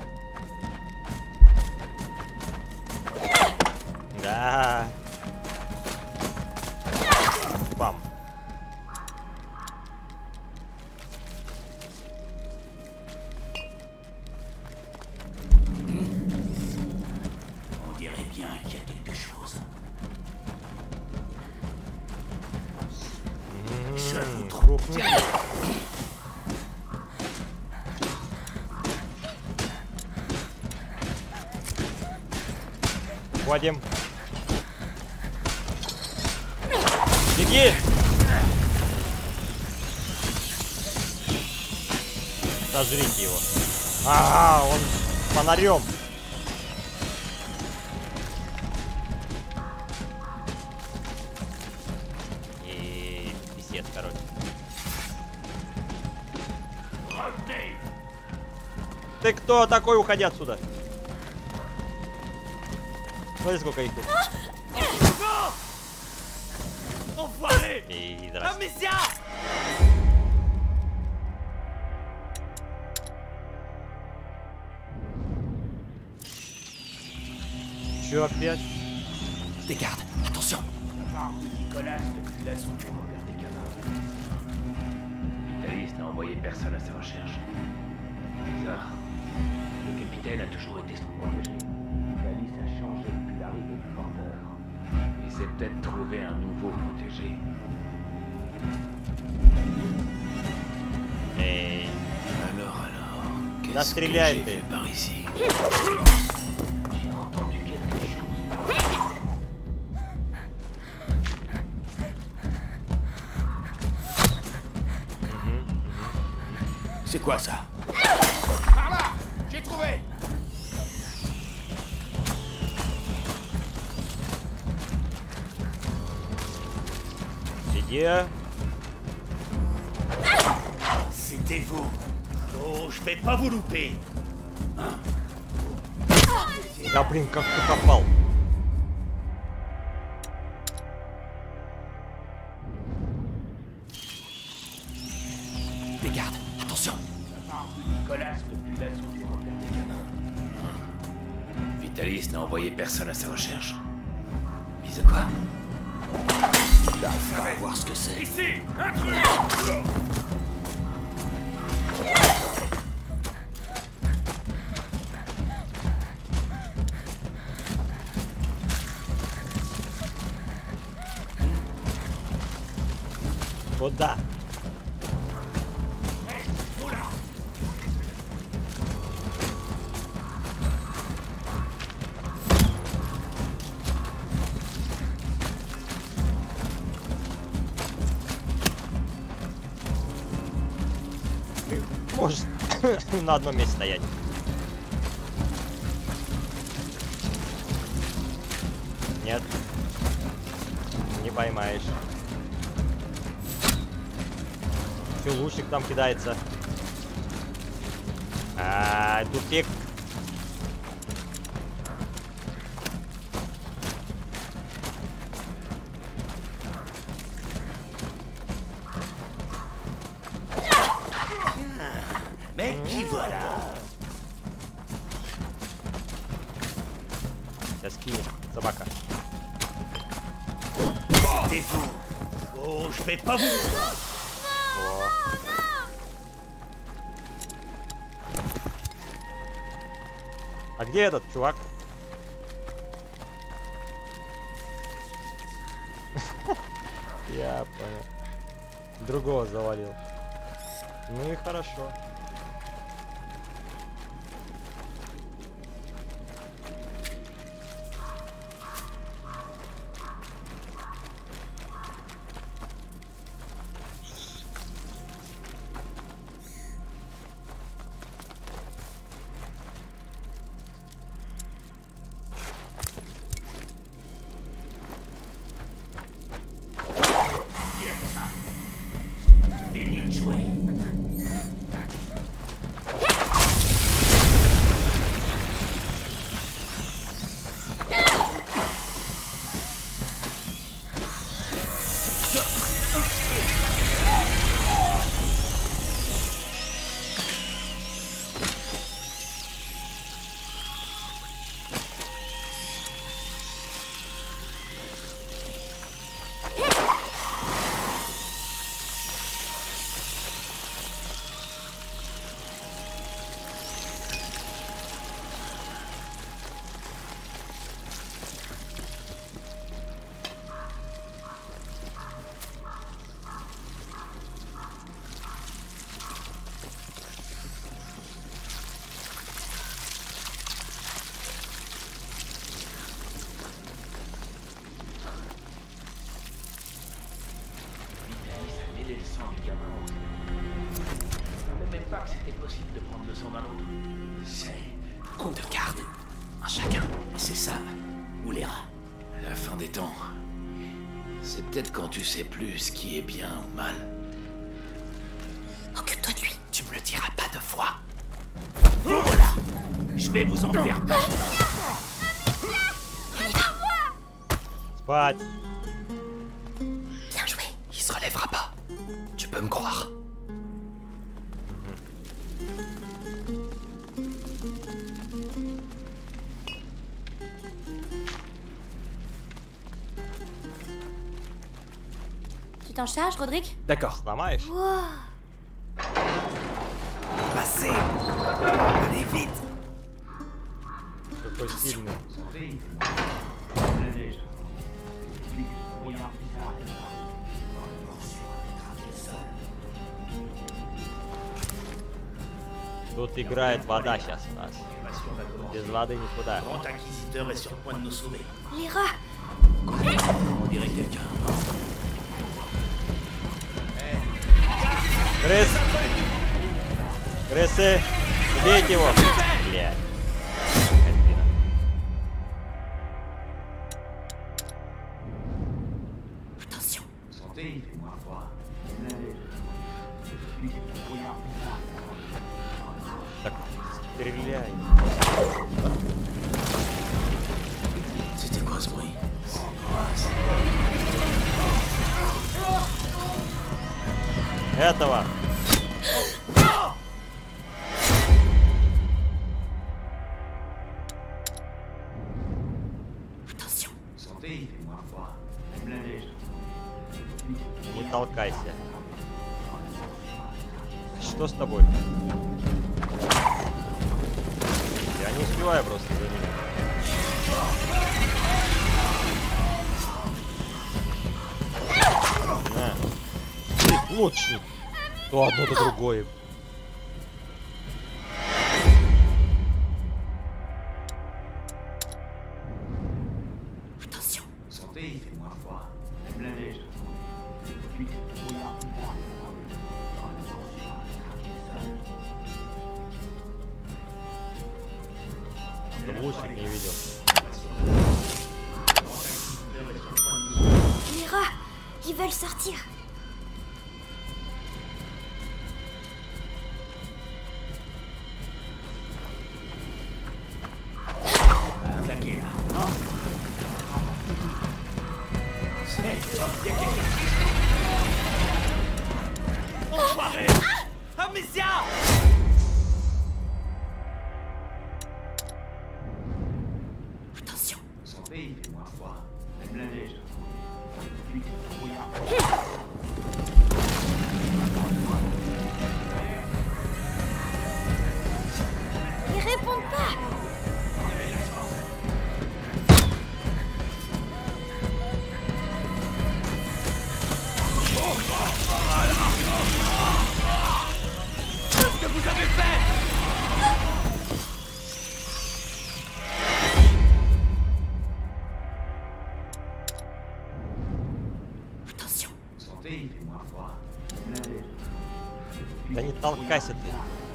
Да. Бам. On dirait bien qu'il y a quelque chose. Ça vous trouve. Уходим. Беги! Сожрите его. Ага, он фонарем. И писец, короче. Ты кто такой? Уходи отсюда. Смотри, сколько их тут. И здрасте. Чё опять? Des gardes, attention. Nicolas, depuis l'assaut du regard des cadavres. Vitalis n'a envoyé personne à sa recherche. Bizarre. Le capitaine a toujours été son protégé. Vitalis a changé depuis l'arrivée du porteur. Il s'est peut-être trouvé un nouveau protégé. Эй, Alors, Да qu'est-ce que стреляй j'ai ты. fait par ici? J'ai entendu quelque chose. C'est quoi ça? Par là! J'ai trouvé! Где? C'était vous. Oh, je vais pas vous louper. Да блин, как ты попал? Des gardes, attention. Nicolas, depuis l'assaut du regard des canins. Vitalis n'a envoyé personne à sa recherche. Mise à quoi? On va voir ce que c'est. Ici, intrus! Куда? Может, на одном месте стоять. Нет. Не поймаешь. Еще лучник там кидается. Тупик. Mais qui voilà? Сейчас кинет. Собака. C'est vous. Oh, je vais pas vous. Хорошо. А где этот чувак? Я понял. Другого завалил. Ну и хорошо. Pas que c'était possible de prendre le sang d'un autre. C'est compte de garde. Un chacun. C'est ça. Ou les rats. La fin des temps. C'est peut-être quand tu sais plus ce qui est bien ou mal. Occupe-toi de lui. Tu me le diras pas deux fois. Voilà. Je vais vous en faire pas. Спать. Bien joué. Il se relèvera pas. Tu peux me croire. Tu t'en charges, Roderick? D'accord. Сломаешь? Passez. Allez vite. Какой сильный. Тут играет вода сейчас у нас. Без воды никуда. Grand inquisiteur est sur le point de nous sauver. Les rats. On dirait quelqu'un. Крыс! Крысы! Убейте его! Блядь. Скотина. Attention. Santé, il fait moins froid. Так, стреляй. C'était quoi ce bruit? Этого! Attention. Santé, il fait moins froid. Не толкайся. Что с тобой? Я не успеваю просто за ним. На. Ты лучник. То одно, то другое. Attention. Santé, il fait moins froid. Лучник не видел. Les rats. Ils veulent sortir. Attaquez là. Enfoiré! Amicia! Attention. Santé, il fait moins froid. répondent pas. Qu'est-ce que vous avez fait? Attention. Да не толкайся ты.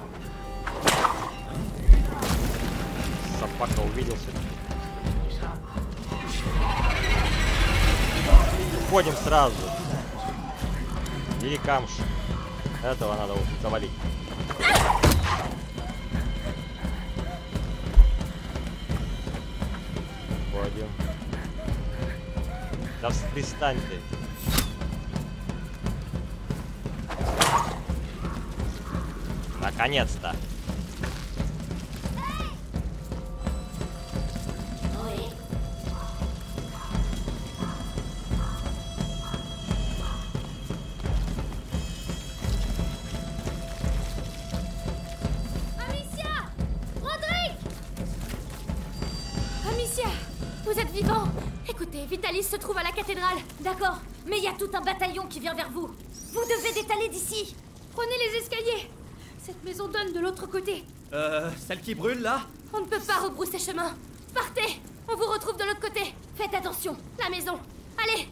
Собака увиделся. Уходим сразу. Бери камушек. Этого надо завалить. Уходим. Да перестань ты. Наконец-то. Amicia! Rodrigue! Amicia! Vous êtes vivant? Écoutez, Vitalis se trouve à la cathédrale. D'accord, mais il y a tout un bataillon qui vient vers vous. Vous devez détaler d'ici. Prenez les escaliers. Cette maison donne de l'autre côté. Celle qui brûle, là? On ne peut pas rebrousser chemin. Partez! On vous retrouve de l'autre côté. Faites attention. La maison. Allez!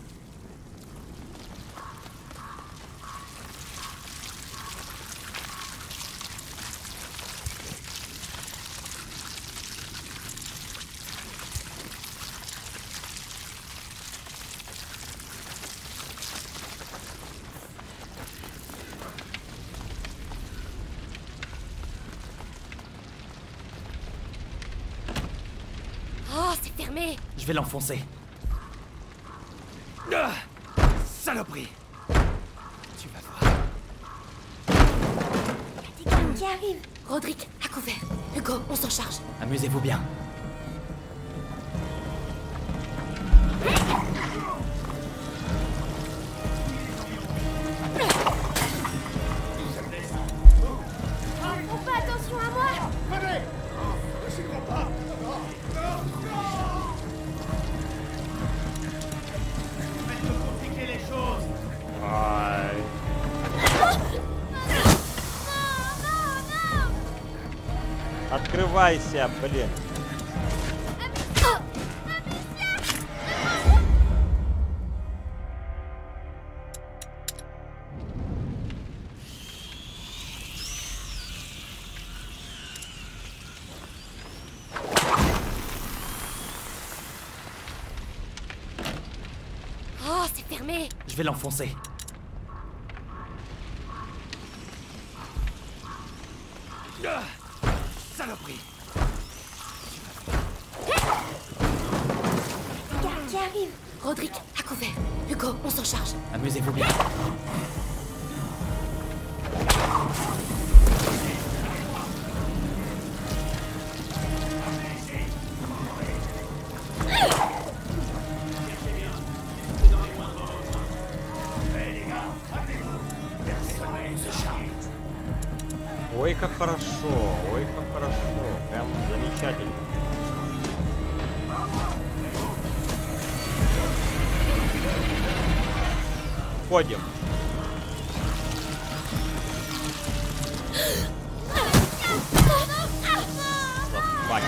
Oh, c'est fermé. Je vais l'enfoncer. Ah, saloperie. Tu vas voir. Il y a des gangs qui arrivent. Rodrigue, à couvert. Hugo, on s'en charge. Amusez-vous bien. On fait attention à moi! Ай. Открывайся, блин. Oh, c'est fermé. Je vais l'enfoncer. Ah, saloperie. Des gangs qui arrivent. Rodrigue, à couvert. Hugo, on s'en charge. Amusez-vous bien. Ой, как хорошо, ой, как хорошо. Прям замечательно. Входим. Собаки.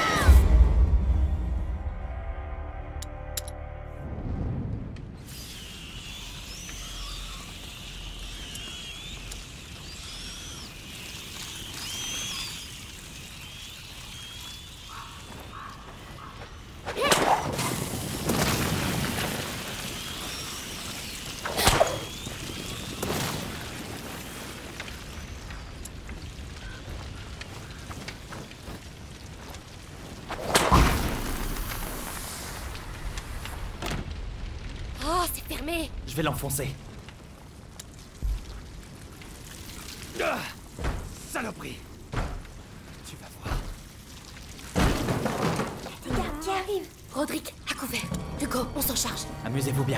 Oh, c'est fermé. Je vais l'enfoncer. Ah, saloperie. Tu vas voir. Il y a des gangs qui arrivent. Rodrigue, à couvert. Hugo, on s'en charge. Amusez-vous bien.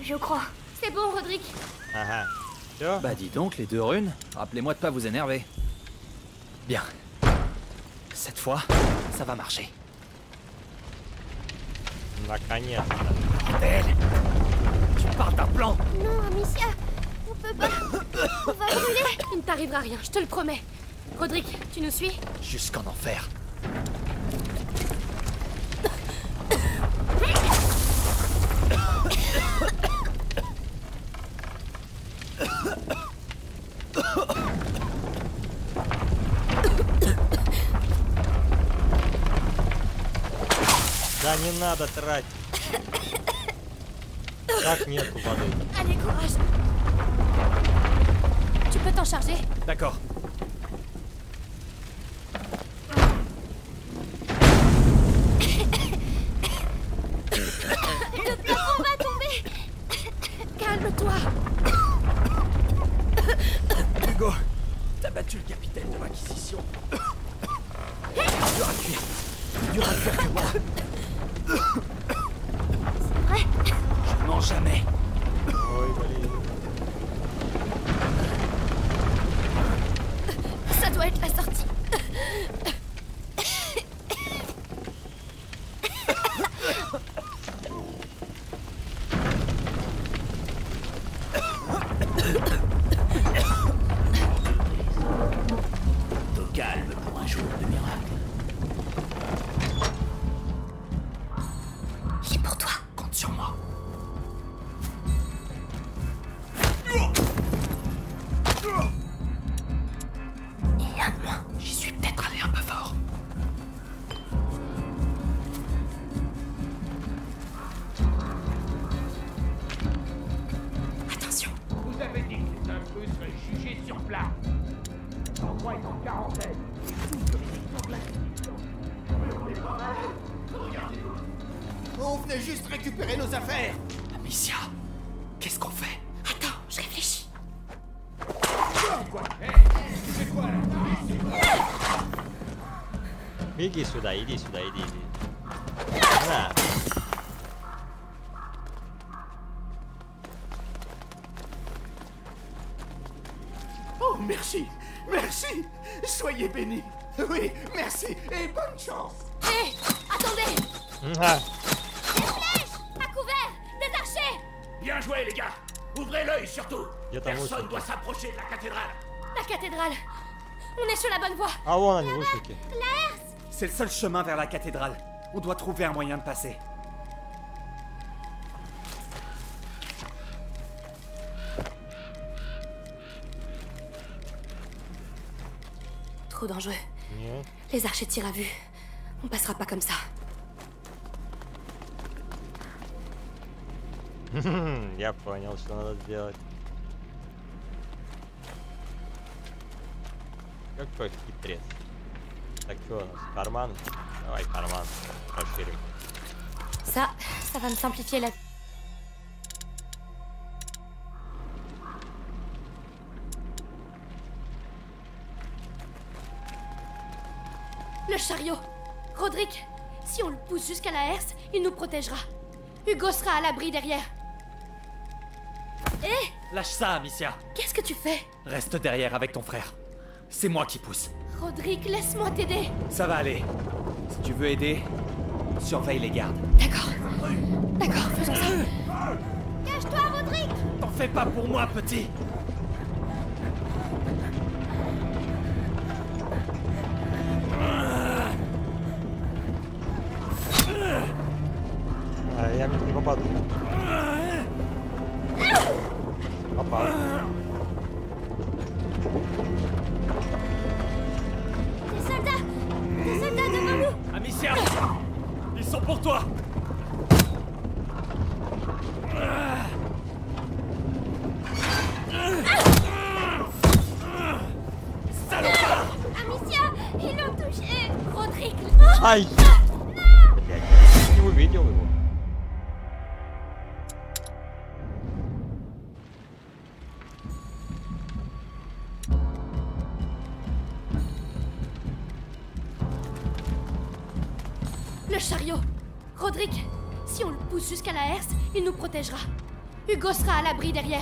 je crois. C'est bon, Roderick. Ah ah. Всё? Bah dis donc, les 2 runes, rappelez-moi de pas vous énerver. Bien. Cette fois, ça va marcher. Наконец-то. Elle, tu parles d'un plan. Non, Amicia, on peut pas. On va brûler. Il ne t'arrivera rien, je te le promets. Roderick, tu nous suis? Jusqu'en enfer. Да не надо тратить. Так нету воды. Allez, courage. Tu peux t'en charger? D'accord. Le plafond va tomber. Calme-toi. Hugo, t'as battu le capitaine de l'Inquisition. Dur à cuire. Dur à cuire que moi. C'est vrai? Je mens jamais. Ой, блин. Ça doit être la sortie. Au calme pour un jour de miracle. C'est pour toi. Compte sur moi. Il y a de moi. J'y suis peut-être allé un peu fort. Attention. Vous avez dit que les impôts seraient jugés sur place. L'endroit est en quarantaine. Toute juridiction de l'Inquisition. On venait juste récupérer nos affaires. Amicia, qu'est-ce qu'on fait? Attends, je réfléchis. Иди сюда, иди сюда, иди, иди. На. Oh, merci. Merci. Soyez bénis. Oui, merci. Et bonne chance. Hé, attendez. А, À couvert. Des archers. Bien joué, les gars. Ouvrez l'œil surtout. Я там Personne лучники. doit s'approcher de la cathédrale. La cathédrale. On est sur la bonne voie. А вон они, лучники. C'est le seul chemin vers la cathédrale. On doit trouver un moyen de passer. Trop dangereux. Нет. Les archers tirent à vue. On passera pas comme ça. Я понял, что надо сделать. Какой хитрец. Так что у нас? Карман? Давай карман. Расширим. Ça va me simplifier la... Le chariot. Roderick, si on le pousse jusqu'à la herse, il nous protégera. Hugo sera à l'abri derrière. Hé, Lâche ça, Amicia. qu'est-ce que tu fais? Reste derrière avec ton frère. C'est moi qui pousse. Roderick, laisse-moi t'aider. Ça va aller. Si tu veux aider, surveille les gardes. D'accord. D'accord, faisons ça. Cache-toi, Roderick. T'en fais pas pour moi, petit. А, я не попаду. Попал. Des soldats devant nous. Amicia, ils sont pour toi. Salopard. Amicia, ils l'ont touché. Roderick, Ай! Блядь, я не увидел его. le chariot. Roderick, si on le pousse jusqu'à la herse, il nous protégera. Hugo sera à l'abri derrière.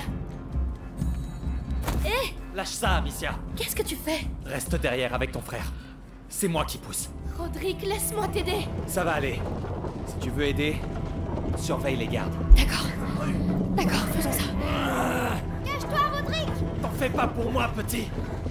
Hé! Lâche ça, Amicia. Qu'est-ce que tu fais? Reste derrière avec ton frère. C'est moi qui pousse. Rodrigue, laisse-moi t'aider. Ça va aller. Si tu veux aider, surveille les gardes. D'accord. D'accord, faisons ça. Cache-toi, Rodrigue! T'en fais pas pour moi, petit.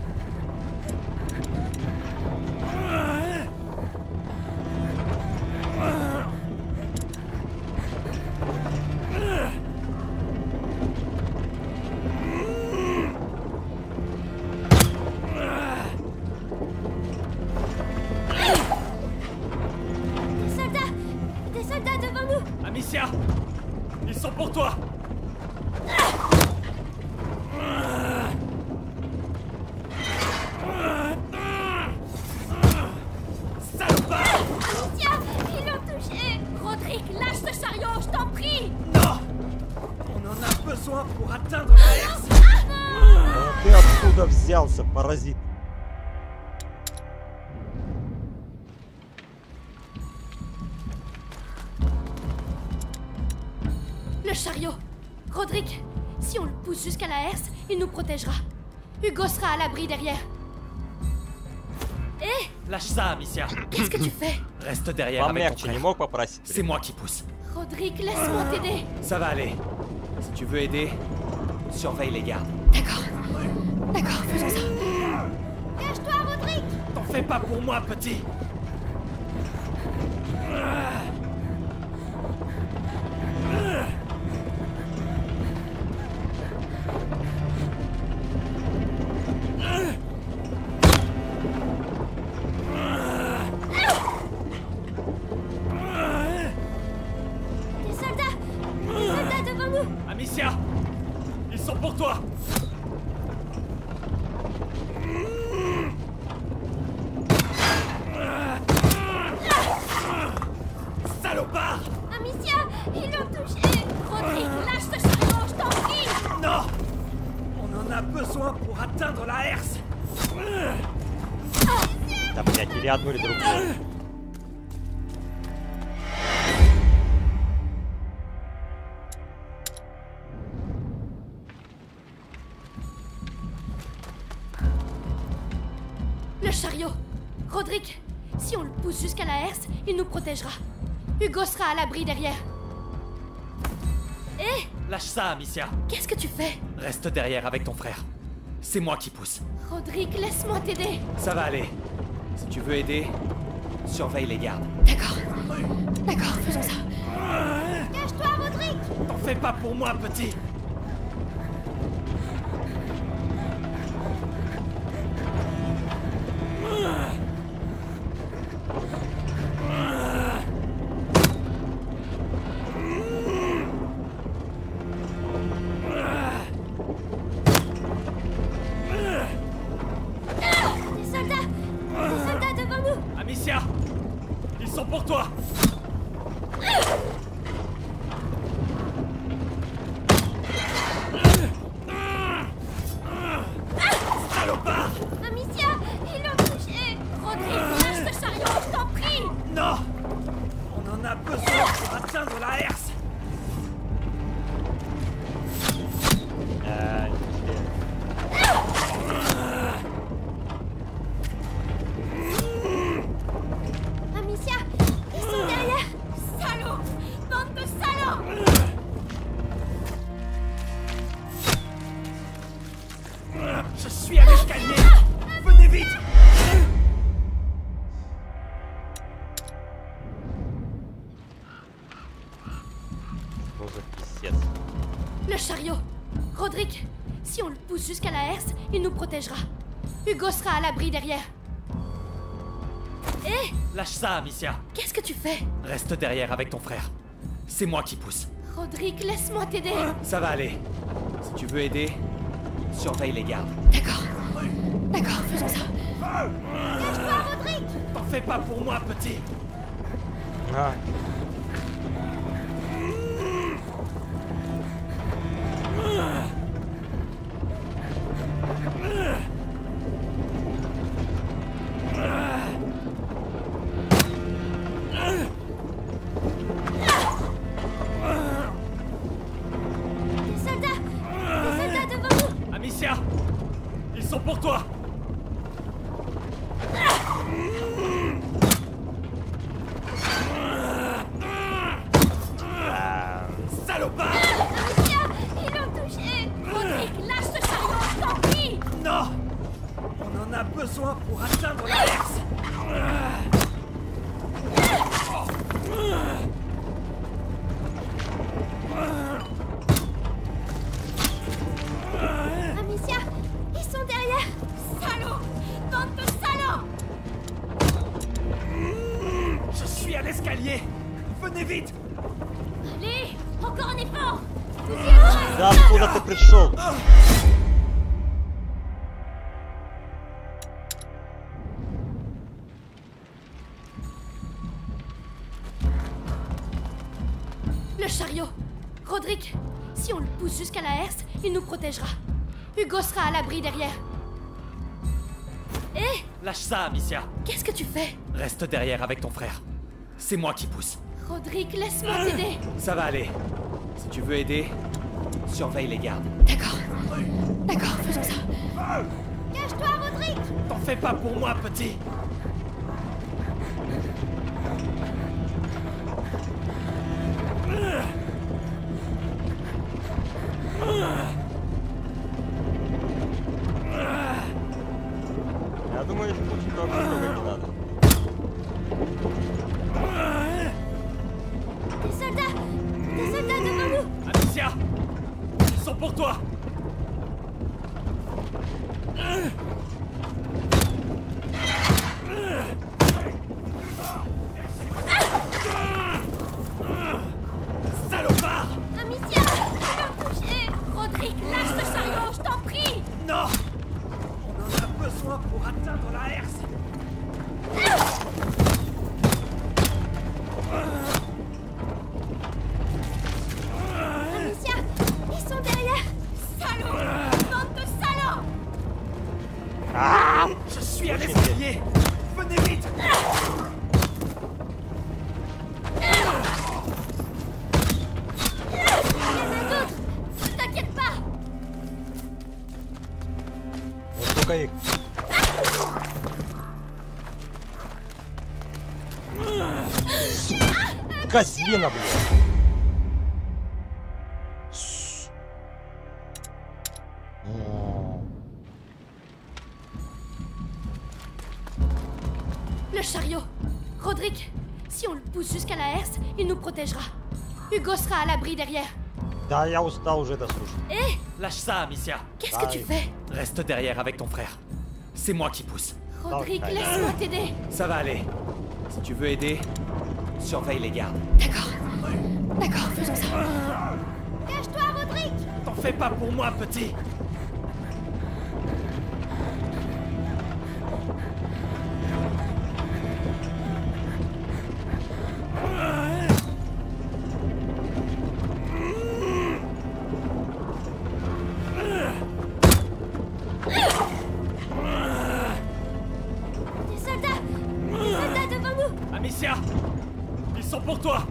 Des soldats devant nous! Amicia! Ils sont pour toi! Salopard! Amicia! Ils l'ont touché! Rodrigue, lâche ce chariot, je t'en prie! Non! On en a besoin pour atteindre la herse! Ты откуда взялся, паразит? Le chariot! Rodrigue, si on le pousse jusqu'à la herse, il nous protégera. Hugo sera à l'abri derrière. Hé! Lâche ça, Amicia. Qu'est-ce que tu fais? Reste derrière avec ton Помягче не frère. мог попросить? C'est moi qui pousse. Rodrigue, laisse-moi t'aider. Ça va aller. Si tu veux aider, surveille les gardes. D'accord. D'accord, faisons ça. Cache-toi, Rodrigue! T'en fais pas pour moi, petit. Des soldats devant nous! Amicia! Ils sont pour toi! Salopard! Amicia, ils l'ont touché! Rodrigue, lâche ce chariot, je t'en prie! Non! On en a besoin pour atteindre la herse! Да, блядь, или одну, или другую. Le chariot! Rodrigue, si on le pousse jusqu'à la herse, il nous protégera. Hugo sera à l'abri derrière. Hé! Lâche ça, Amicia. Qu'est-ce que tu fais? Reste derrière avec ton frère. C'est moi qui pousse. Rodrigue, laisse-moi t'aider. Ça va aller. Si tu veux aider, surveille les gardes. D'accord. D'accord, faisons ça. Cache-toi, Rodrigue! T'en fais pas pour moi, petit. Des soldats devant nous! Amicia! Ils sont pour toi! Salopard! Amicia, ils l'ont touché! Rodrigue, lâche ce chariot, je t'en prie! Non! On en a besoin pour atteindre la herse! Amicia, ils sont derrière! Salaud! Bande de salauds! Je suis à l'escalier! Venez vite! Ну за писец. Le chariot! Rodrigue, si on le pousse jusqu'à la herse, il nous protégera. Hugo sera à l'abri derrière. Hé! Lâche ça, Amicia. Qu'est-ce que tu fais? Reste derrière avec ton frère. C'est moi qui pousse. Rodrigue, laisse-moi t'aider. Ça va aller. Si tu veux aider, surveille les gardes. D'accord. D'accord, faisons ça. Cache-toi, Rodrigue! T'en fais pas pour moi, petit. А, Ils sont pour toi. Salopard! Amicia, ils l'ont touché. Rodrigue, lâche ce chariot, je t'en prie. Non! On en a besoin pour atteindre la herse. Amicia, ils sont derrière. Salaud! Bande de salauds! Je suis à l'escalier. Venez vite. Allez, encore un effort. Да откуда ты пришел? Le chariot. Rodrigue, si on le pousse jusqu'à la herse, il nous protégera. Hugo sera à l'abri derrière. Hé, Lâche ça, Amicia. qu'est-ce que tu fais? Reste derrière avec ton frère. C'est moi qui pousse. Rodrigue, laisse-moi t'aider. Ça va aller. Si tu veux aider, surveille les gardes. D'accord. D'accord, faisons ça. Cache-toi, Rodrigue. T'en fais pas pour moi, petit. Я думаю, что тут никого трогать не надо. Des soldats devant nous. Amicia, ils sont pour toi. Salopard! Amicia, ils l'ont touché. Rodrigue, lâche ce chariot, je t'en prie. Non! On en a besoin pour atteindre la herse. Amicia, ils sont derrière. Salaud! Bande de salauds! Je suis à l'escalier. Venez vite. Il y en a d'autres. Ne t'inquiète pas. Вот сколько их. Козлина, блядь. Le chariot. Rodrigue, si on le pousse jusqu'à la herse, il nous protégera. Hugo sera à l'abri derrière. Да, я устал уже это слушать. Hé, Lâche ça, Amicia. qu'est-ce que tu fais? Reste derrière avec ton frère. C'est moi qui pousse. Rodrigue, Ok. laisse-moi t'aider. Ça va aller. Si tu veux aider, surveille les gardes. D'accord. D'accord, faisons ça. Cache-toi, Rodrigue. T'en fais pas pour moi, petit. Des soldats devant nous. Amicia, ils sont pour toi.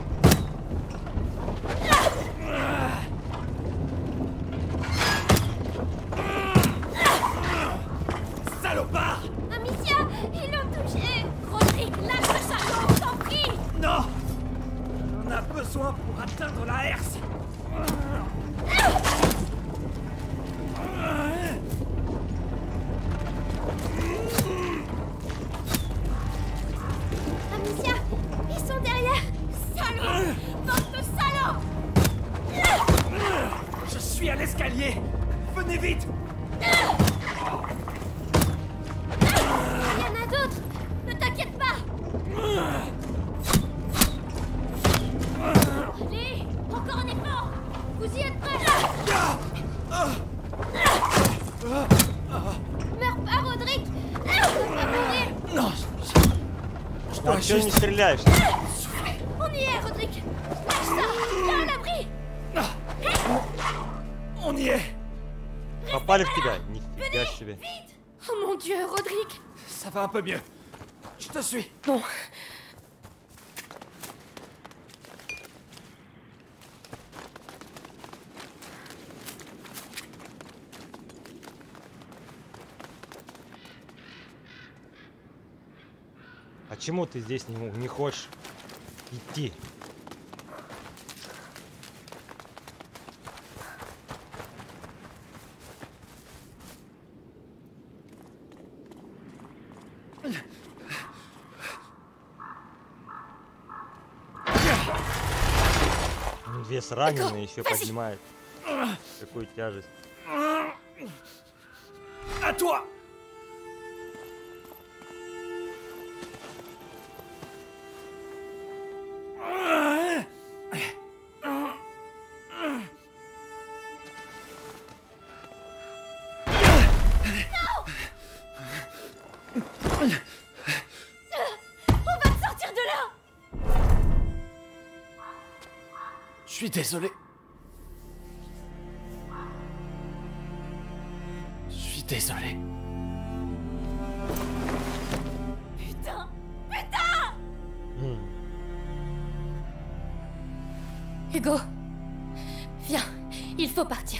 Salopard! Amicia, ils l'ont touché. Rodrigue, lâche ce chariot, je t'en prie. Non! On en a besoin pour atteindre la herse. Amicia, ils sont derrière. Salaud! Bande de salauds! Je suis à l'escalier. Venez vite. Il y en a d'autres. Ne t'inquiète pas. Allez, encore un effort. Vous y êtes prêts? Meurs pas, Rodrigue. Tu vas pas mourir. Non, А чё не стреляешь? On y est, Rodrigue. Lâche ça. Viens à l'abri. on y est. Попали в тебя? Нифига себе. Oh mon Dieu, Rodrigue. Ça va un peu mieux. Je te suis. Bon. Почему ты здесь не хочешь идти? Вес раненый еще поднимает такую тяжесть. À toi! Je suis désolé. Je suis désolé. Putain! Putain! Hugo, viens, il faut partir.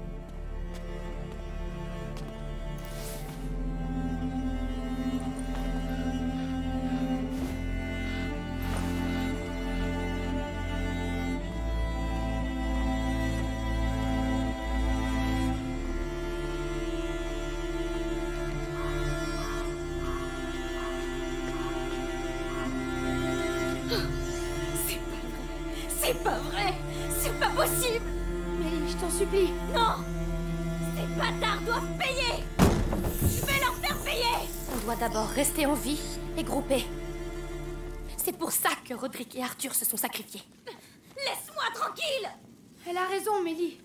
C'est pas vrai! C'est pas possible! Mais je t'en supplie. Non! Ces bâtards doivent payer! Je vais leur faire payer! On doit d'abord rester en vie et grouper. C'est pour ça que Roderick et Arthur se sont sacrifiés. Laisse-moi tranquille! Elle a raison, Mélie.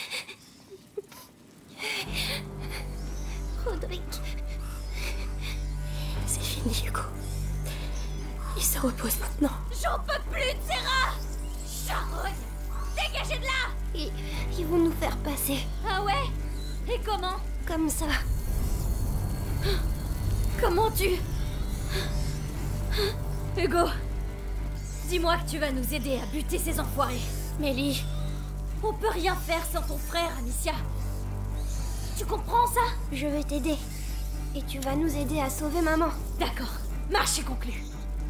Roderick. C'est fini, Hugo. Il se repose maintenant. J'en peux plus de Serra! Charogne! Dégagez de là! Ils vont nous faire passer. Ah ouais? Et comment? Comme ça. Comment tu... Hugo, dis-moi que tu vas nous aider à buter ces enfoirés. Mélie. On peut rien faire sans ton frère, Amicia. Tu comprends ça? Je vais t'aider. Et tu vas nous aider à sauver maman. D'accord, marche est conclue.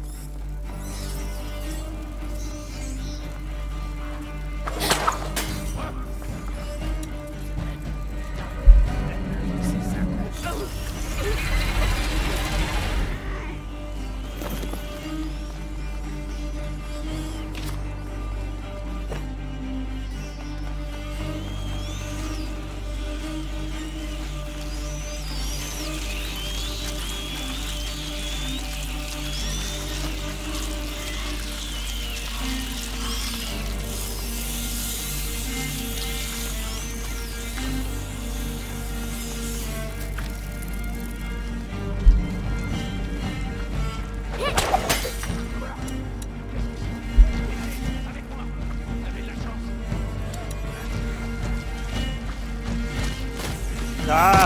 А!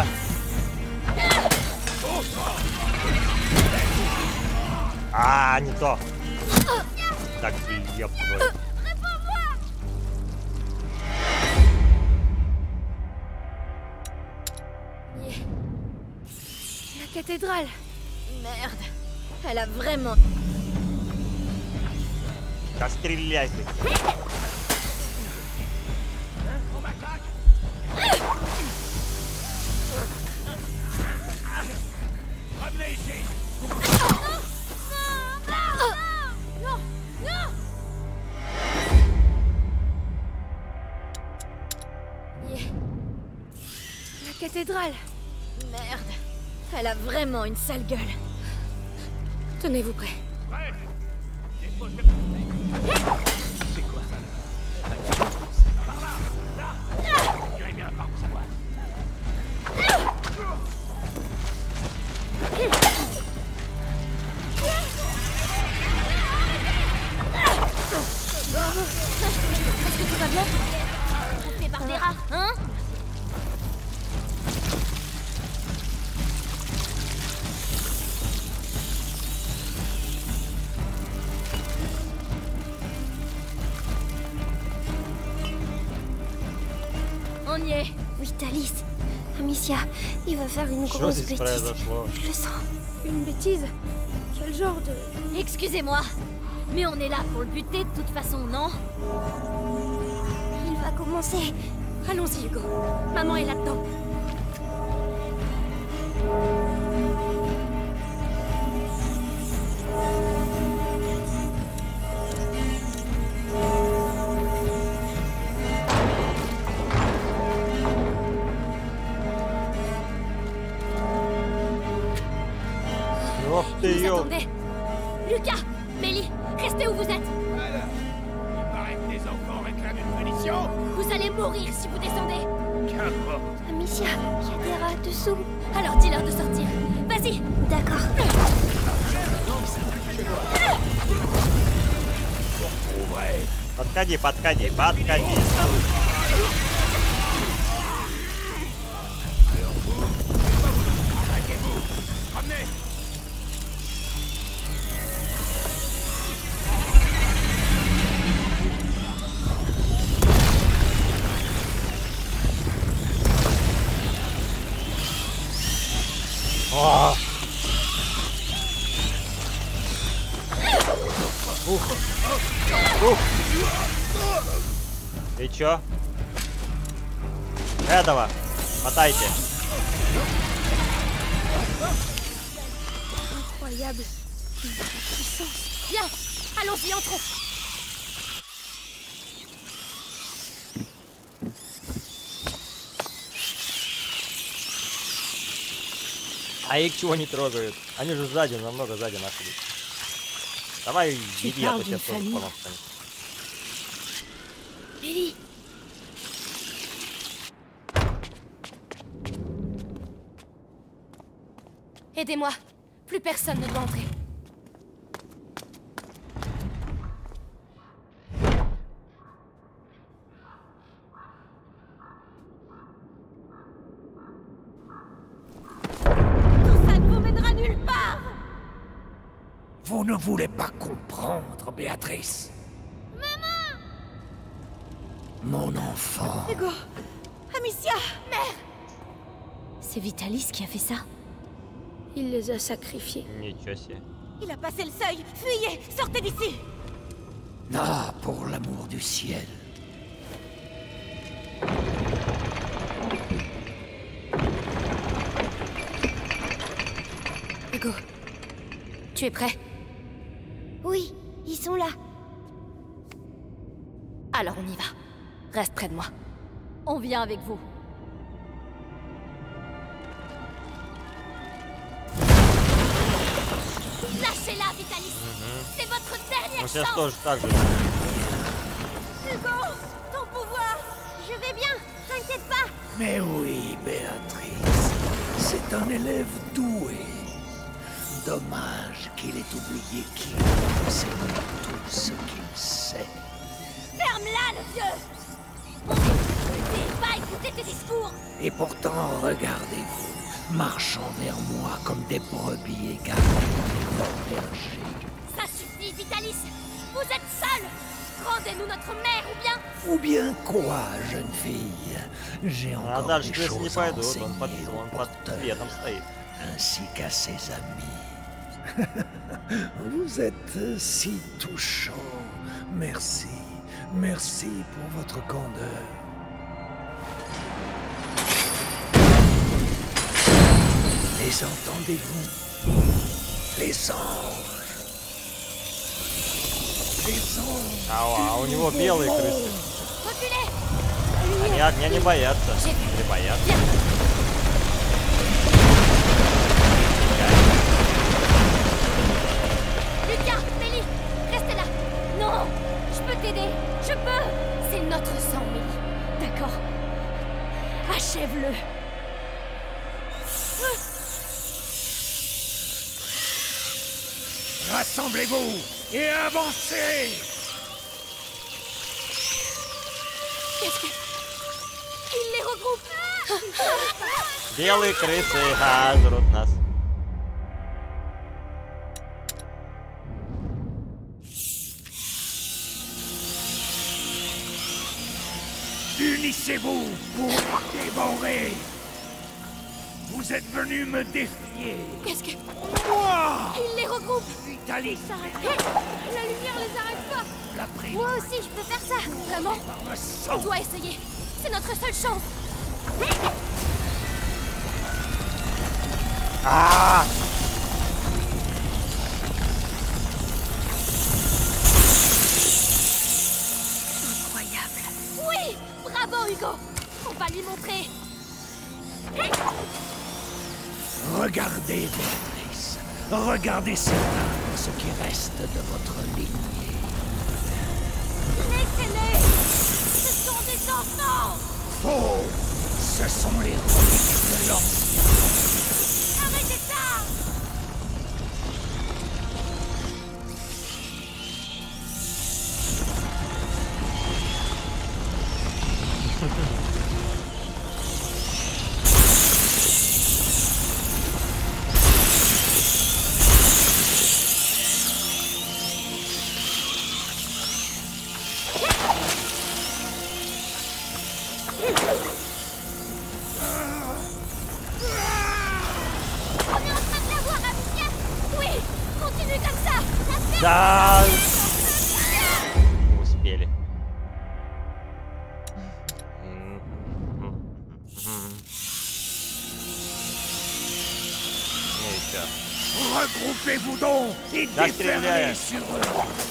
А, не то. Так, ёб твою. La cathédrale. Merde. Elle a vraiment... Да стреляй ты. La cathédrale. Merde. Elle a vraiment une sale gueule. Tenez-vous prêts. C'est quoi ça là? Par là! Là! Tu irais bien par où ça va. Est-ce que tout va bien? Bouffé par des rats, hein? On y est. Vitalis. Amicia, il va faire une Что grosse здесь bêtise. произошло? Je le sens. Une bêtise. Quel genre de... Excusez-moi, mais on est là pour le buter de toute façon, non? Il va commencer. Allons-y, Hugo. Maman est là-dedans. Ох ты, Vous ёл. attendez. Lucas, Mélie, restez où vous êtes. Alors, il paraît que les enfants réclament une punition. Vous allez mourir si vous descendez. Qu'importe. Amicia, il y a des rats dessous. Alors dis-leur de sortir. Vas-y. D'accord. Подходи, подходи, подходи. О! Ух. И чё? Этого! Мотайте! Incroyable. La puissance. Viens, allons-y, entrons. А их чего не трогают? Они же сзади, намного сзади находятся. Давай, иди, а то сейчас тоже спавном станет. Mélie. Aidez-moi. Plus personne ne doit entrer. Tout ça ne vous mènera nulle part. Vous ne voulez pas comprendre, Béatrice. Maman! Mon enfant. Hugo, Amicia, mère. C'est Vitalis qui a fait ça. Il les a sacrifiés. Ничего себе. Il a passé le seuil. Fuyez, sortez d'ici. Ah, pour l'amour du ciel. Hugo, tu es prêt? Oui, ils sont là. Alors on y va. Reste près de moi. On vient avec vous. Lâchez-la, Vitalis. C'est votre dernière Ну сейчас chance. тоже так же. Hugo, ton pouvoir. Je vais bien, t'inquiète pas. Mais oui, Béatrice. C'est un élève doué. Dommage qu'il ait oublié qui c'est tout ce qu'il sait. Ferme-la, le vieux. On est pas écouter tes discours. Et pourtant, regardez-vous, marchant vers moi comme des brebis égarées dans leur berger. Ça suffit, Vitalis. Vous êtes seul. Rendez-nous notre mère Ou bien quoi, jeune fille? J'ai А encore дальше, des если не choses à пойдут, он под enseigner au porteur, светом стоит. ainsi qu'à ses amis. Vous êtes si touchant. Merci. Merci pour votre candeur. Les entendez-vous? Les anges. Les anges. А у него белые крысы. Reculez. Они огня не боятся. Или боятся? Lucas, Mélie, restez là. Non, je peux t'aider. Je peux. C'est notre sang, Mélie. D'accord. Achève-le. Rassemblez-vous et avancez! Qu'est-ce que... Il les regroupe. Белые крысы жрут нас. Unissez-vous pour dévorer! Vous êtes venu me défier. Qu'est-ce que... Moi, Il les regroupe. Vitalis, Hé, la lumière les arrête pas. la prise Moi aussi, je peux faire ça. Vraiment, par le on sang. doit essayer. C'est notre seule chance. Ah! Incroyable. Oui, bravo Hugo. On va lui montrer. Regardez, Béatrice. Regardez ce qui reste de votre lignée. Laissez-les. Ce sont des enfants. Faux. Ce sont les reliques de l'ancien. Arrêtez ça. On est en train de la voir, Amicia. Oui, continue comme ça. La Да! Успели. Ну и чё? Regroupez-vous donc et Да, déferlez стреляю. sur eux.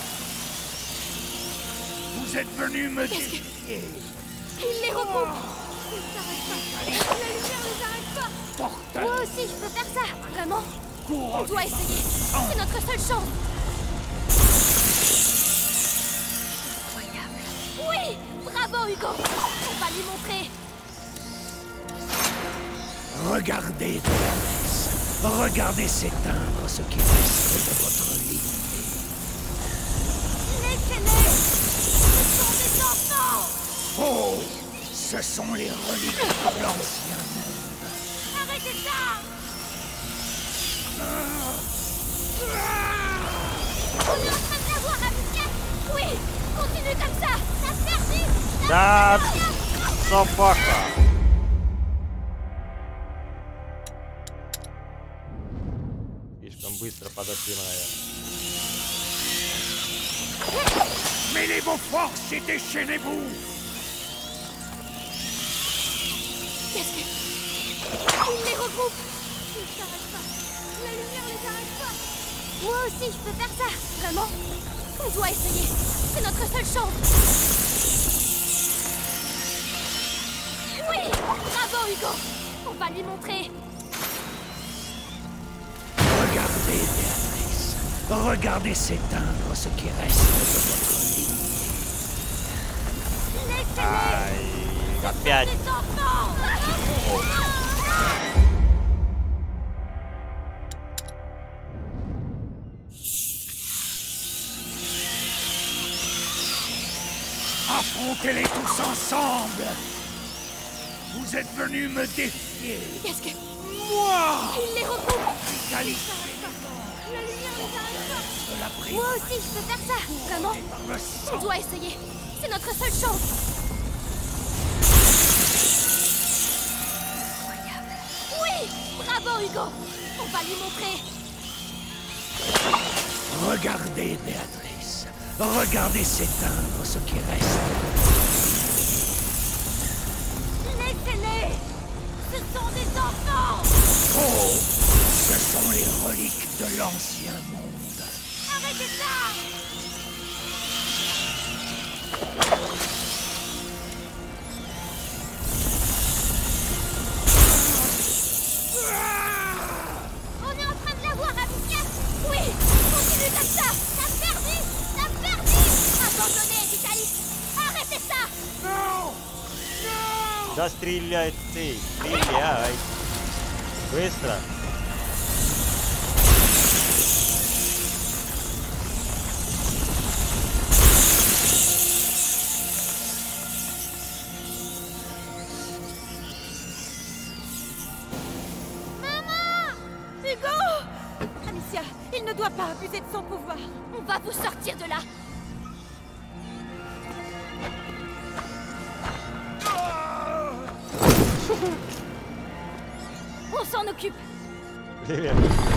Vous êtes venu me défier. Il les regroupe. Ils s'arrêtent pas. La lumière les arrête pas. Porteur, Moi aussi, je peux faire ça. Vraiment, on courant. doit essayer. C'est notre seule chance. Incroyable. Oui, bravo Hugo. On va lui montrer. Regardez, Béatrice. Regardez s'éteindre ce qui reste de votre lignée. Laissez-les. Ce sont des enfants. Faux. Ce sont les reliques de l'ancien monde. Arrêtez ça. On est en train de la voir, Amicia. Oui, continue comme ça. T'as perdu. Да! Собака! Слишком быстро подошли мы, наверное. Mêlez vos forces et déchaînez-vous. Qu'est-ce que... Il les regroupe. Ils s'arrêtent pas. La lumière les arrête pas. Moi aussi, je peux faire ça. Vraiment, on doit essayer. C'est notre seule chance. Oui, bravo Hugo. On va lui montrer. Regardez, Béatrice. Regardez s'éteindre ce qui reste de votre lignée. Laissez-les. Ай, опять! Des enfants. Affrontez-les tous ensemble. Vous êtes venus me défier. Qu'est-ce que... Moi, Il les regroupe. Vitalis, La lumière les arrête pas. de la prise Moi aussi, je peux faire ça. Vraiment, par le on sang. doit essayer. C'est notre seule chance. Oui, bravo Hugo. On va lui montrer. Regardez, Béatrice. Regardez s'éteindre ce qui reste. Laissez-les. Ce sont des enfants. Oh, ce sont les reliques de l'ancien monde. Arrêtez ça. On est en train de la voir, Amicia. Oui, continue comme ça. T'as perdu. T'as perdu. Abandonnez, Vitalis. Arrêtez ça. Non! Да стреляй ты! Стреляй! Быстро! Hugo! Amicia, il ne doit pas abuser de son pouvoir. On va vous sortir de là. On s'en occupe. Привет.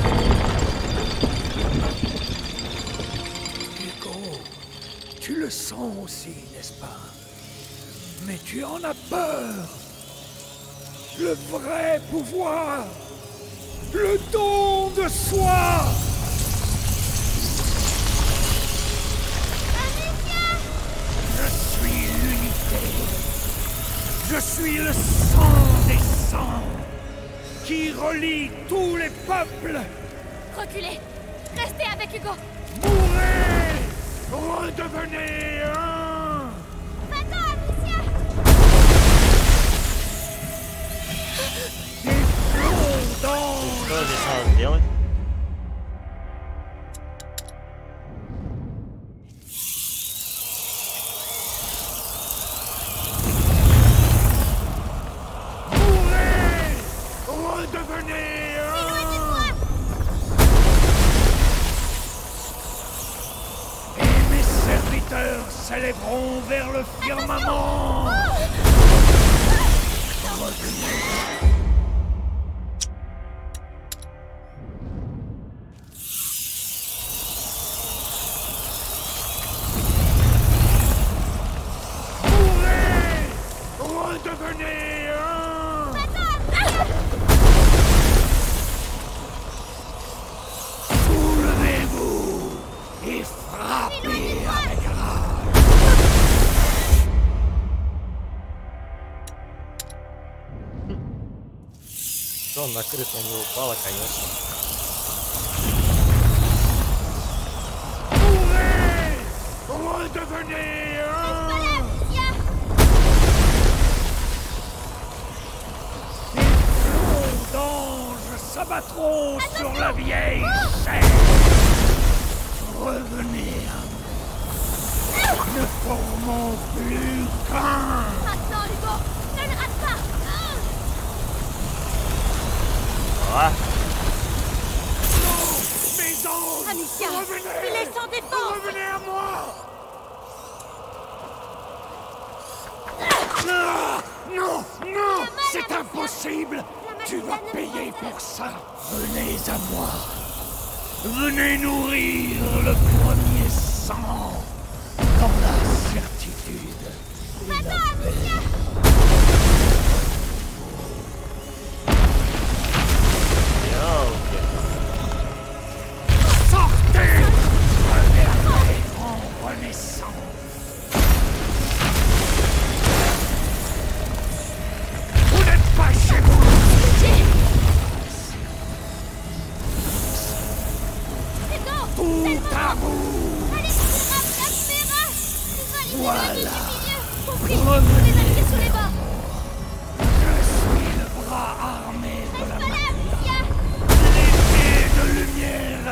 Hugo, tu le sens aussi, n'est-ce pas? Mais tu en as peur. Le vrai pouvoir. Le don de soi. Je suis l'unité. Je suis le sang des sangs qui relie tous les peuples. Reculez. Restez avec Hugo. Mourez! Redevenez un! Va-t'en, Amicia! Des flots d'ange! Что здесь надо сделать? Mourez! Redevenez un! Et mes serviteurs s'élèveront vers le firmament! Mourez! Redevenez un! Soulevez-vous et frappez avec rage! Что он на крысу не упала, конечно. Mourez! Redevenez un! Des flots d'anges s'abattront sur la vieille chair. Revenez à moi. Ne formons plus qu'un. Maintenant, Hugo. Ne le rate pas. А? Mes anges! Amicia, Revenez! il est sans défense. Revenez à moi! Ah, non! Non! C'est impossible! Tu vas payer pour ça! Venez à moi! Venez nourrir le premier sang dans la certitude! Va-t'en, Amicia! Ёлки. Sortez! Regardez en renaissance! Vous n'êtes pas chez vous! Tout à vous! Allez, Spera! Tu vas Voilà. libérer du milieu! Revenez! Les alliés sous les bords. Je suis le bras armé de la Voilà, main, Amicia! l'épée de lumière.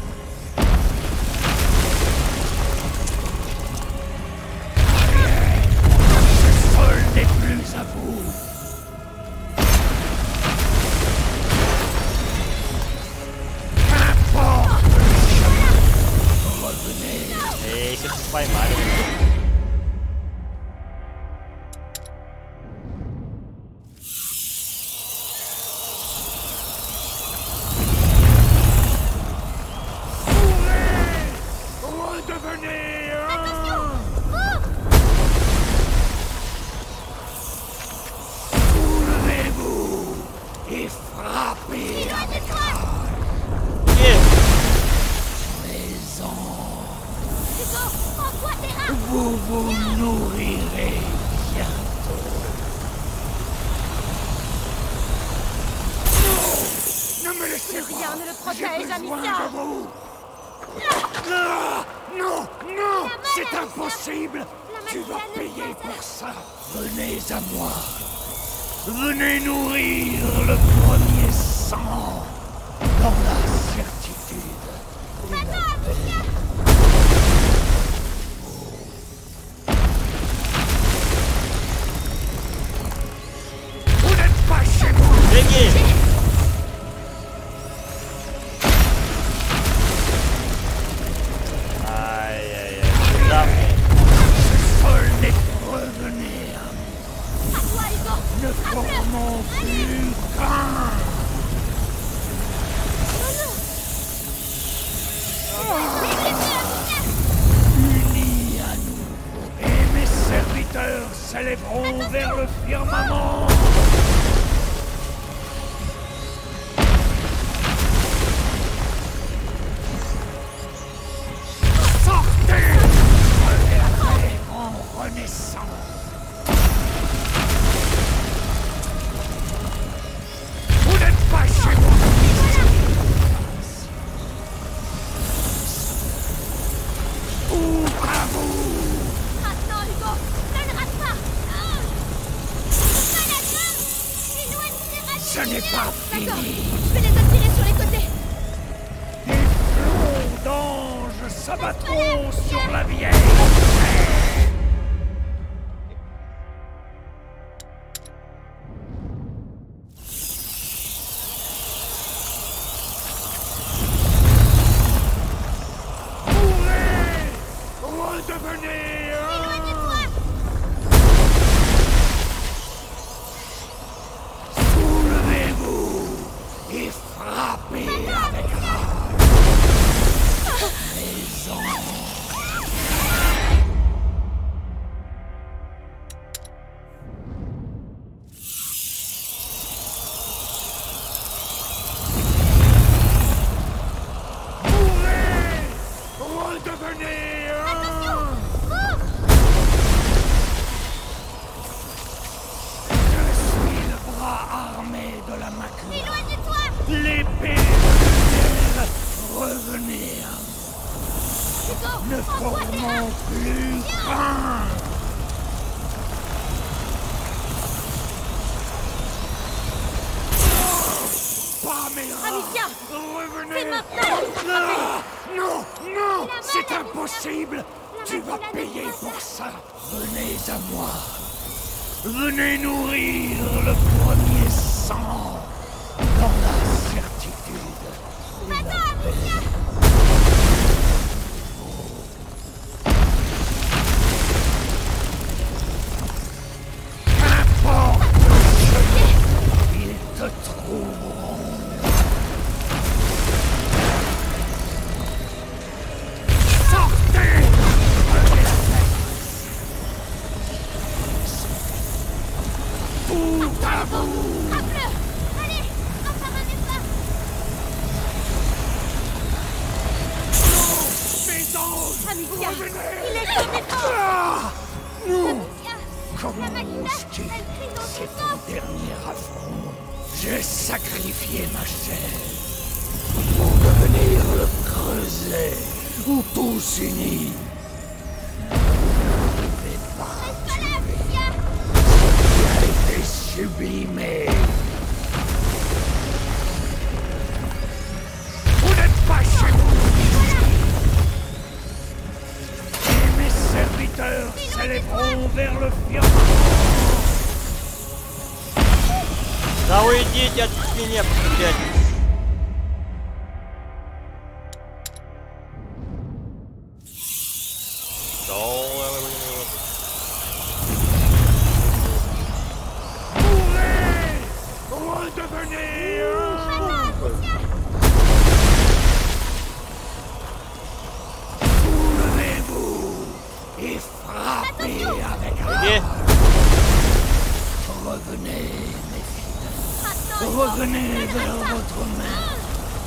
Ce sol n'est plus à vous. Qu'importe le chemin. Revenez. Эй, сейчас поймали. Redevenez un. Soulevez-vous et frappez avec rage. Е! Les anges, Hugo, prends-toi tes reins! vous vous nourrirez bientôt. Non, ne me laissez pas. Rien ne le protège, J'ai besoin Amicia. de vous. Ah, non, non, c'est impossible. Tu vas payer pour ça. Venez à moi. Venez nourrir le premier sang dans la certitude. Vous n'êtes pas chez vous. Беги! Ай-яй-яй. Куда мне? Ce sol n'est revenez à moi. À toi, Hugo! Ne formons plus qu'un. firmament. Sortez! Prenez la paix en renaissant. Vous n'êtes pas chez moi. Ouvre à vous. Attends, Hugo, ne le rate pas. Pas la jambe. Éloigne tes racines. Ce n'est pas fini. Je vais les attirer sur les côtés. Des flots d'anges s'abattront sur la vieille terre. Redevenez soulevez-vous et frappez avec rage. Les anges. Redevenez Je suis le bras armé de la Macula. Éloigne-toi. L'épée de lumière, revenez à moi. Ne formons plus qu'un. Pas mes rats. Amicia, Revenez. c'est maintenant. Ah, non, non, c'est impossible. Tu vas payer pour ça. Venez à moi. Venez nourrir le premier sang dans la certitude. Va-t'en, Amicia. Qu'importe le chemin, ils te trouveront. Sortez! Prenez la tête. Tout à vous! Frappe-le. Allez, encore un effort. Mes anges! Amicia, Revenez! il est temps d'effort. Ah! Non! Amicia, Comment la Macula, oses-tu? elle crie dans C'est son sang. ton dernier affront. J'ai sacrifié ma chair pour devenir le creuset où tout s'unit. Vous n'arrivez pas à Reste là, tuer Amicia. ce qui a été sublimé. Vous n'êtes pas chez vous. Et mes serviteurs s'élèveront vers le firmament. Да уйдите от меня, блядь! Redevenez soulevez-vous et frappez avec Иди! Revenez, mes filles. Revenez vers votre mère.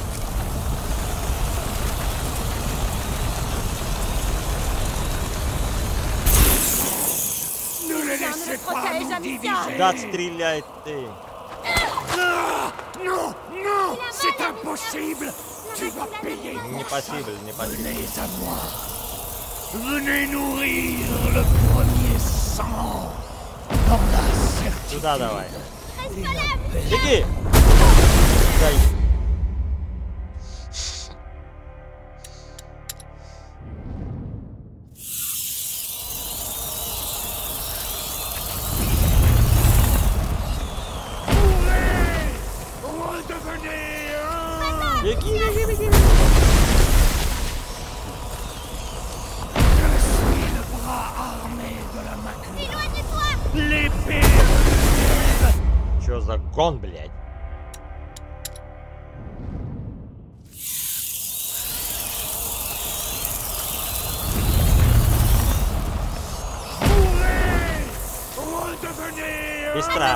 Ne les laissez pas nous diviser. Да стреляй ты! Ah, non, non, c'est impossible. Tu vas payer pour Не ça. possible, не possible. Venez à moi. Venez nourrir le premier sang dans la certitude. Сюда давай. Et la paix. Беги! Дай. Redevenez Беги, беги, беги! Je suis le bras armé de la Macula. Éloigne-toi. L'épée de lumière. Чё за гон, блядь? Redevenez Быстро!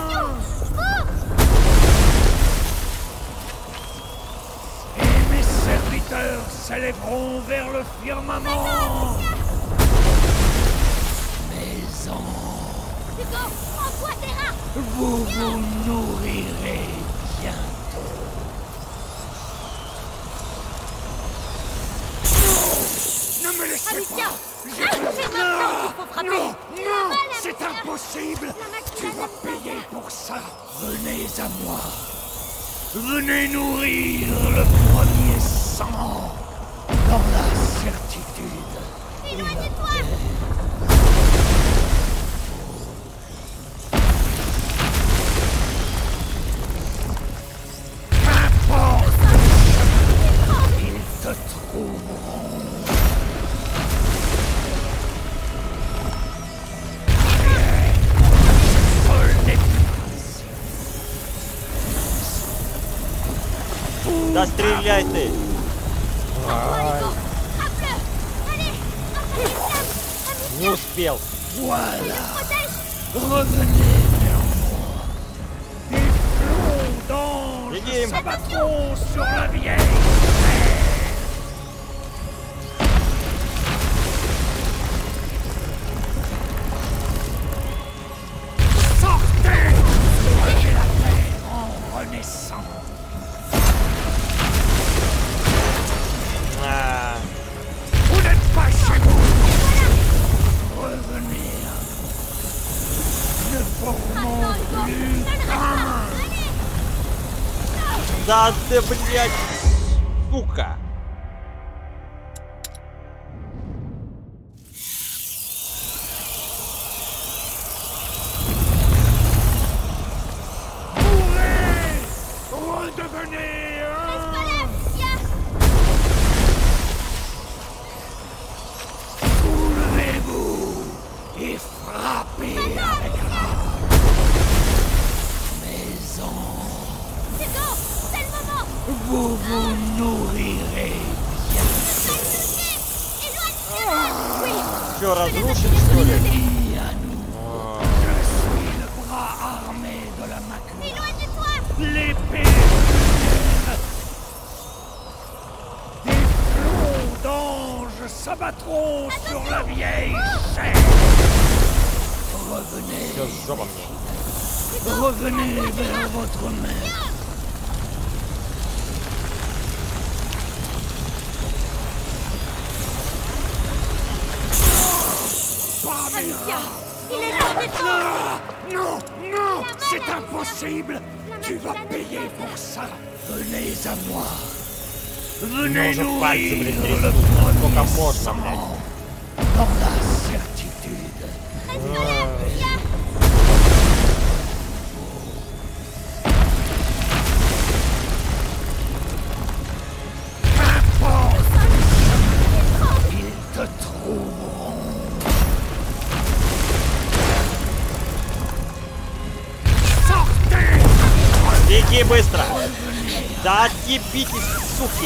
Et mes serviteurs s'élèveront vers le firmament. Mes anges, Hugo, prends-toi des rats. vous vous nourrirez bientôt. Ne me laissez Alicia, pas. c'est maintenant qu'il faut frapper. Non, non, Mal, c'est Alicia. impossible. La machine Tu à vas laver. payer pour ça. Venez à moi. Venez nourrir le premier sang dans la certitude. Éloigne-toi. Qu'importe. Ils te trouveront. Да стреляй ты! Не успел. Voilà. Revenez vers moi. Des flots d'anges Беги! s'abattront sur la vieille. Sortez! Prenez la terre en renaissant. А, Vous n'êtes pas chez vous. Revenez à moi. Ne formons plus qu'un. да ты, блядь, сука! Redevenez un. Soulevez-vous et frappez avec rage. Mes anges, Hugo, c'est le moment. vous vous nourrirez bien. Чё, разрушили, что ли? Et à nous, je suis le bras armé de la macula. Éloigne-toi. L'épée lumière. Des flots d'anges s'abattront sur la vieille chair. Revenez, Всё, жопа мне. revenez vers votre mère. Pas mes rats. Il est là, défends. Ah, non, non, c'est impossible. Tu vas payer pour ça. Venez à moi. Venez Уже пальцы, nourrir блядь, le трясут. Сколько premier можно, sang блядь? dans la certitude. Qu'importe. Ils te trouveront. Sortez. Беги быстро! Да отъебитесь, суки!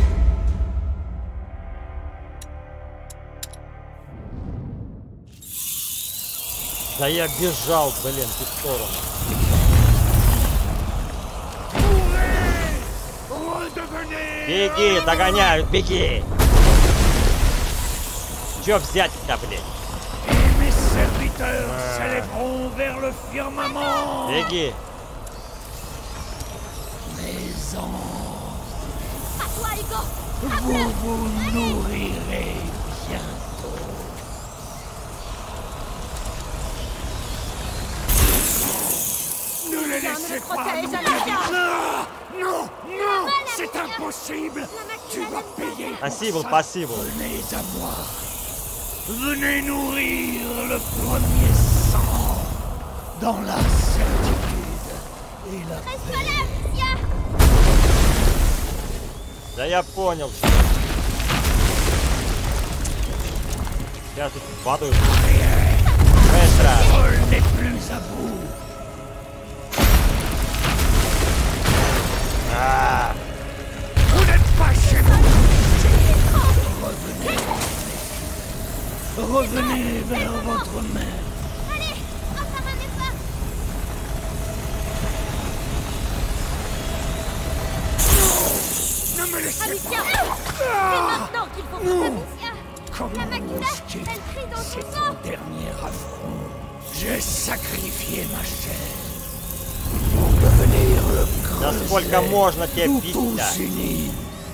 Да я бежал, блин, в ту сторону. Redevenez. Беги, догоняют, беги! Чё взять-то, блин? Et mes serviteurs s'élèveront vers le firmament. Беги! Mes anges, À toi, Hugo. vous vous nourrirez bientôt. Ne les laissez pas nous détruire. Non, non, c'est impossible. Tu vas payer pour Спасибо, ça. спасибо. Venez à moi. Venez nourrir le premier sang dans la certitude et la Reste là, Alicia. Да я понял. Сейчас тут падают. Быстро! Paul n'est plus à bout. А, Vous n'êtes pas chez vous. Revenez vers votre mère. Allez, on faire un effort. me laisser Amicia, pas. c'est maintenant qu'il faut faire Amicia, Comme la Makina, mosquée, elle crie dans c'est son sang. ton dernier affront. J'ai sacrifié ma chair pour devenir le Да creuset сколько можно тебе d'où пить-то? tous unis.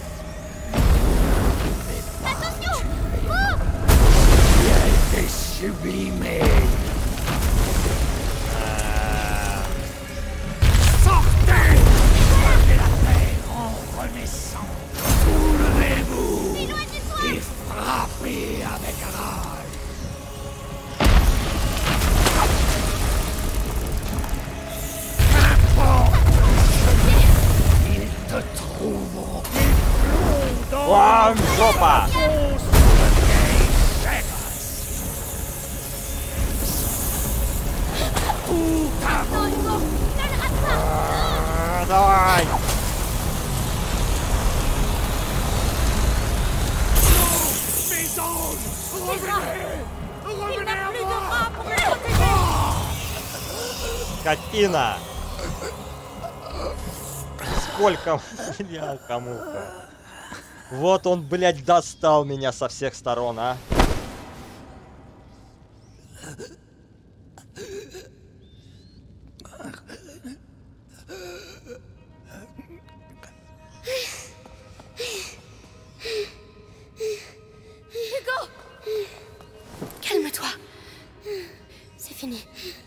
Attention! Tu as été sublimé. Sortez! Prenez la terre en renaissant. Soulevez-vous et frappez avec rage. Qu'importe le chemin, ils te trouveront. Ils plomb dans Вам, жопа! Давай! Mes anges! Il n'a plus de bras pour le protéger. Скотина! Сколько, бля, кому-то. Вот он, блядь, достал меня со всех сторон, а. Hugo! Calme-toi. C'est fini.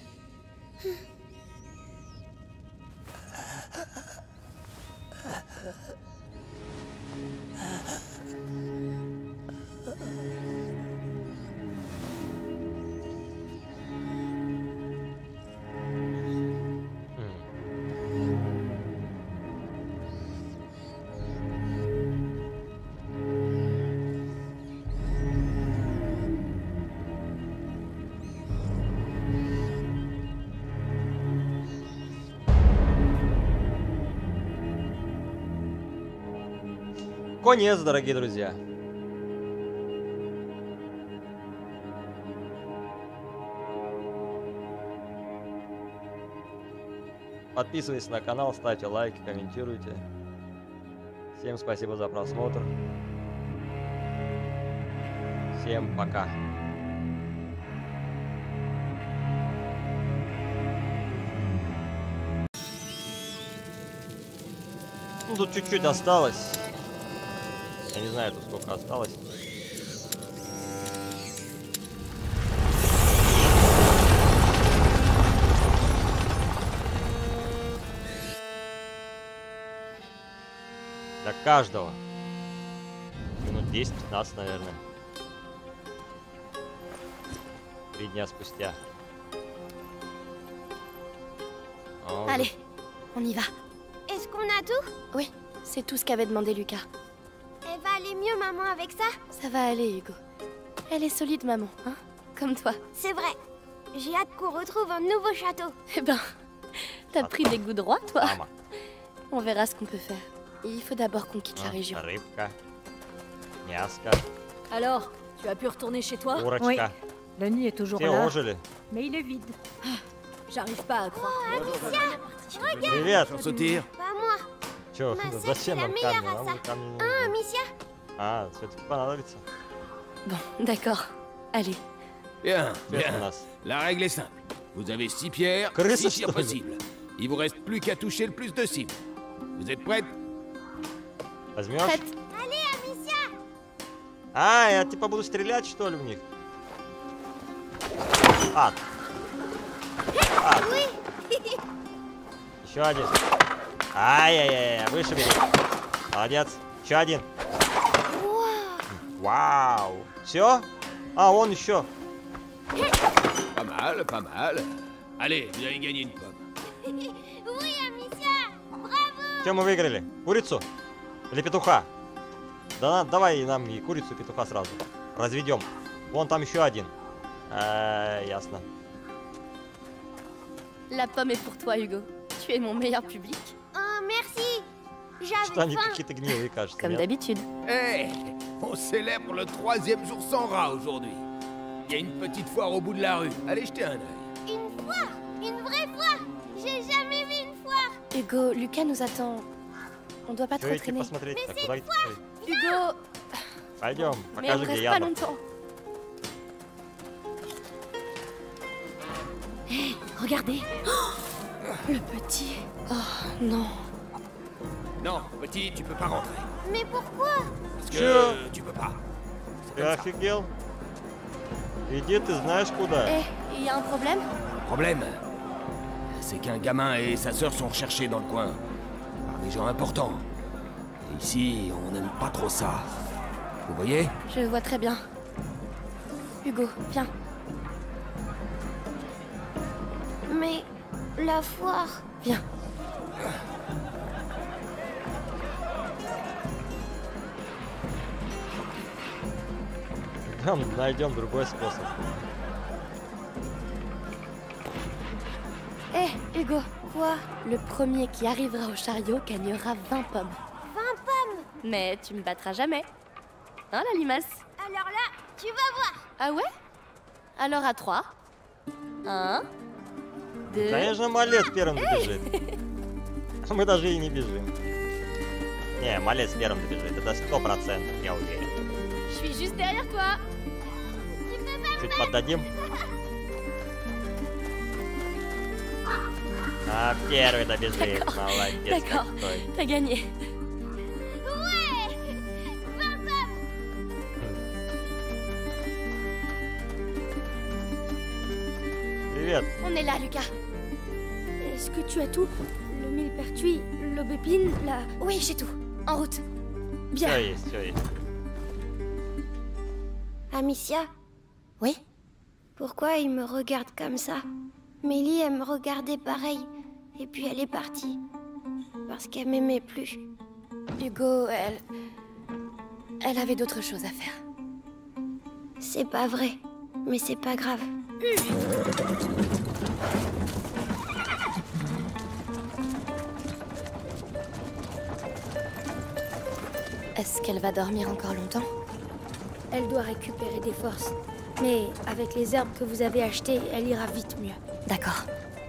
Конец, дорогие друзья. Подписывайтесь на канал, ставьте лайки, комментируйте. Всем спасибо за просмотр. Всем пока. Ну, тут чуть-чуть осталось. Я не знаю, тут сколько осталось. Для каждого. Минут 10-15, наверное. 3 дня спустя. Oh, Allez, on y va. Est-ce qu'on a tout? Oui, c'est tout ce qu'avait demandé Lucas. Elle va aller mieux, maman, avec ça? Ça va aller, Hugo. Elle est solide, maman, hein? Comme toi. C'est vrai. J'ai hâte qu'on retrouve un nouveau château. Eh ben, t'as pris des goûts droits, toi? Мама. On verra ce qu'on peut faire. Il faut d'abord qu'on quitte la А, région. Рыбка. Мяско. Alors, tu as pu retourner chez toi? Курочка. Lenny est toujours Все là, ожили. mais il est vide. J'arrive pas à croire. Привет. Sautir. Pas moi. Чё, Ma sœur, зачем c'est la нам meilleure камни? à Нам ça. же камни не Hein, нужны. Amicia? А, все-таки понадобится. Bon, d'accord. Allez. Bien, Что это у bien. нас? La règle est simple. Vous avez 6 pierres, Крыса, 6 tirs что ли? possibles. Il vous reste plus qu'à toucher le plus de cibles. Vous êtes prêtes? Возьмешь? Prête. Allez, Amicia! А, я типа буду стрелять, что ли, в них? А. А. Еще один. Ай-яй-яй, выше бери. Молодец. Еще один. Вау. Все? А, вон еще. Pas mal, pas mal. Allez, vous avez gagné une pomme. Oui, Amicia! Bravo! Что мы выиграли? Курицу? Или петуха? Да, давай нам и курицу, и петуха сразу. Разведем. Вон там еще один. Ясно. La pomme est pour toi, Hugo. Tu es mon meilleur public. Oh, merci! Что они J'avais faim. какие-то гнилые, кажется. Comme нет? d'habitude. Hé, on célèbre le 3e jour sans rat aujourd'hui. Il y a une petite foire au bout de la rue. Allez jeter un œil. Une foire! Une vraie foire! J'ai jamais vu une foire! Hugo, Lucas nous attend. On doit pas trop Чё идти traîner. посмотреть? Так, куда идти? Hugo, Пойдем, mais on покажи, где reste pas Яна. longtemps. Hé, regardez. Le petit. Oh non. Non, petit, tu peux pas rentrer. Mais pourquoi? Parce Чё? que tu peux pas. Ты офигел? Иди, ты знаешь куда. Eh, il y a un problème? Le problème, c'est qu'un gamin et sa sœur sont recherchés dans le coin. Par des gens importants. Et ici, on n'aime pas trop ça. Vous voyez? Je vois très bien. Hugo, viens. Mais la foire... Viens. Там найдем другой способ. Eh, Hugo. Quoi? Le premier qui arrivera au chariot gagnera 20 pommes. 20 pommes! Mais tu me battras jamais. Hein, la limace? Alors là, tu vas voir! Ah ouais? Alors à 3. 1, 2... Конечно, малец первым добежит. А мы даже и не бежим. Не, малец первым добежит. Это 100%, я уверен. Je suis juste derrière toi. Чуть поддадим. А, первый добежит. Молодец D'accord, какой. t'as gagné. Ouais! 20 pommes! Привет. On est là, Lucas. Est-ce que tu as tout? Le millepertuis, l'aubépine, la... Oui, j'ai tout. En route. Bien. Все есть, все есть. Amicia, Oui? pourquoi il me regarde comme ça? Mélie, elle me regardait pareil. Et puis elle est partie. Parce qu'elle m'aimait plus. Hugo, elle avait d'autres choses à faire. C'est pas vrai. Mais c'est pas grave. Est-ce qu'elle va dormir encore longtemps? Elle doit récupérer des forces. Mais avec les herbes que vous avez achetées, elle ira vite mieux. D'accord.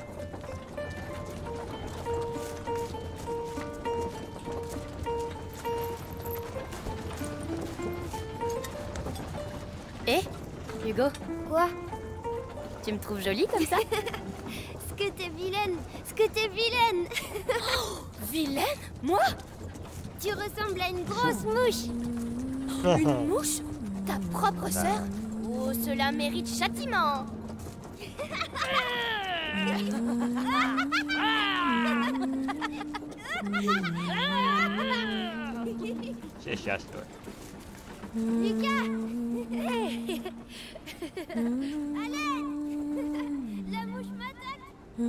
Eh, Hugo, Quoi? tu me trouves jolie comme ça? Ce que t'es vilaine! Ce que t'es vilaine! Vilaine? Moi? Tu ressembles à une grosse mouche! Une mouche? Ta propre sœur? Oh, cela mérite châtiment! Все счастливы. Lucas! Hey! Allez! La mouche m'attaque! Je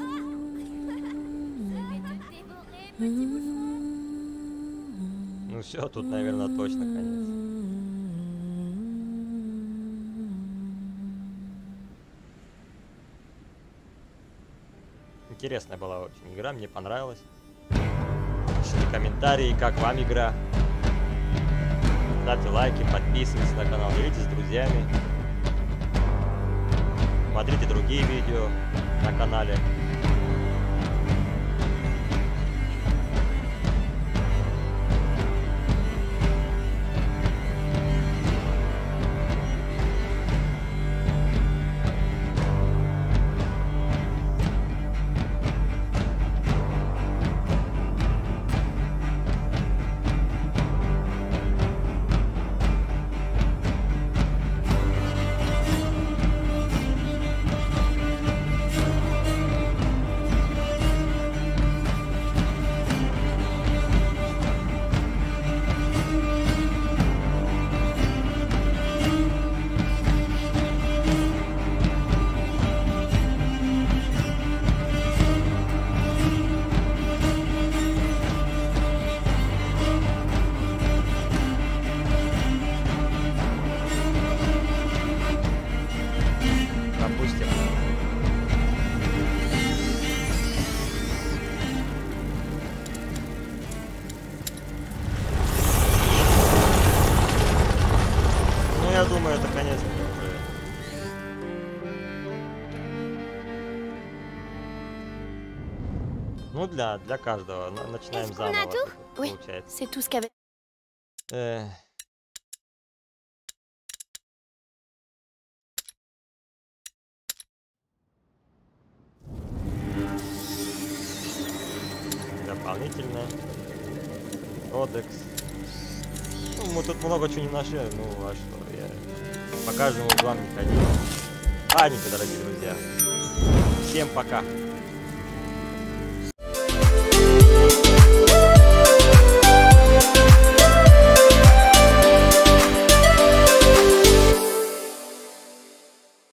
vais te dévorer, petit bouchon! Ну все, тут, наверное, точно конец. Интересная была очень игра, мне понравилась. Пишите комментарии, как вам игра. Ставьте лайки, подписывайтесь на канал, делитесь с друзьями. Смотрите другие видео на канале. Ну, для каждого. Начинаем заново. Получается. C'est tout ce qu'avait. Дополнительно. Кодекс. Ну, мы тут много чего не нашли. Ну, а что? Я по каждому углам не ходил. Ладненько, дорогие друзья. Всем пока.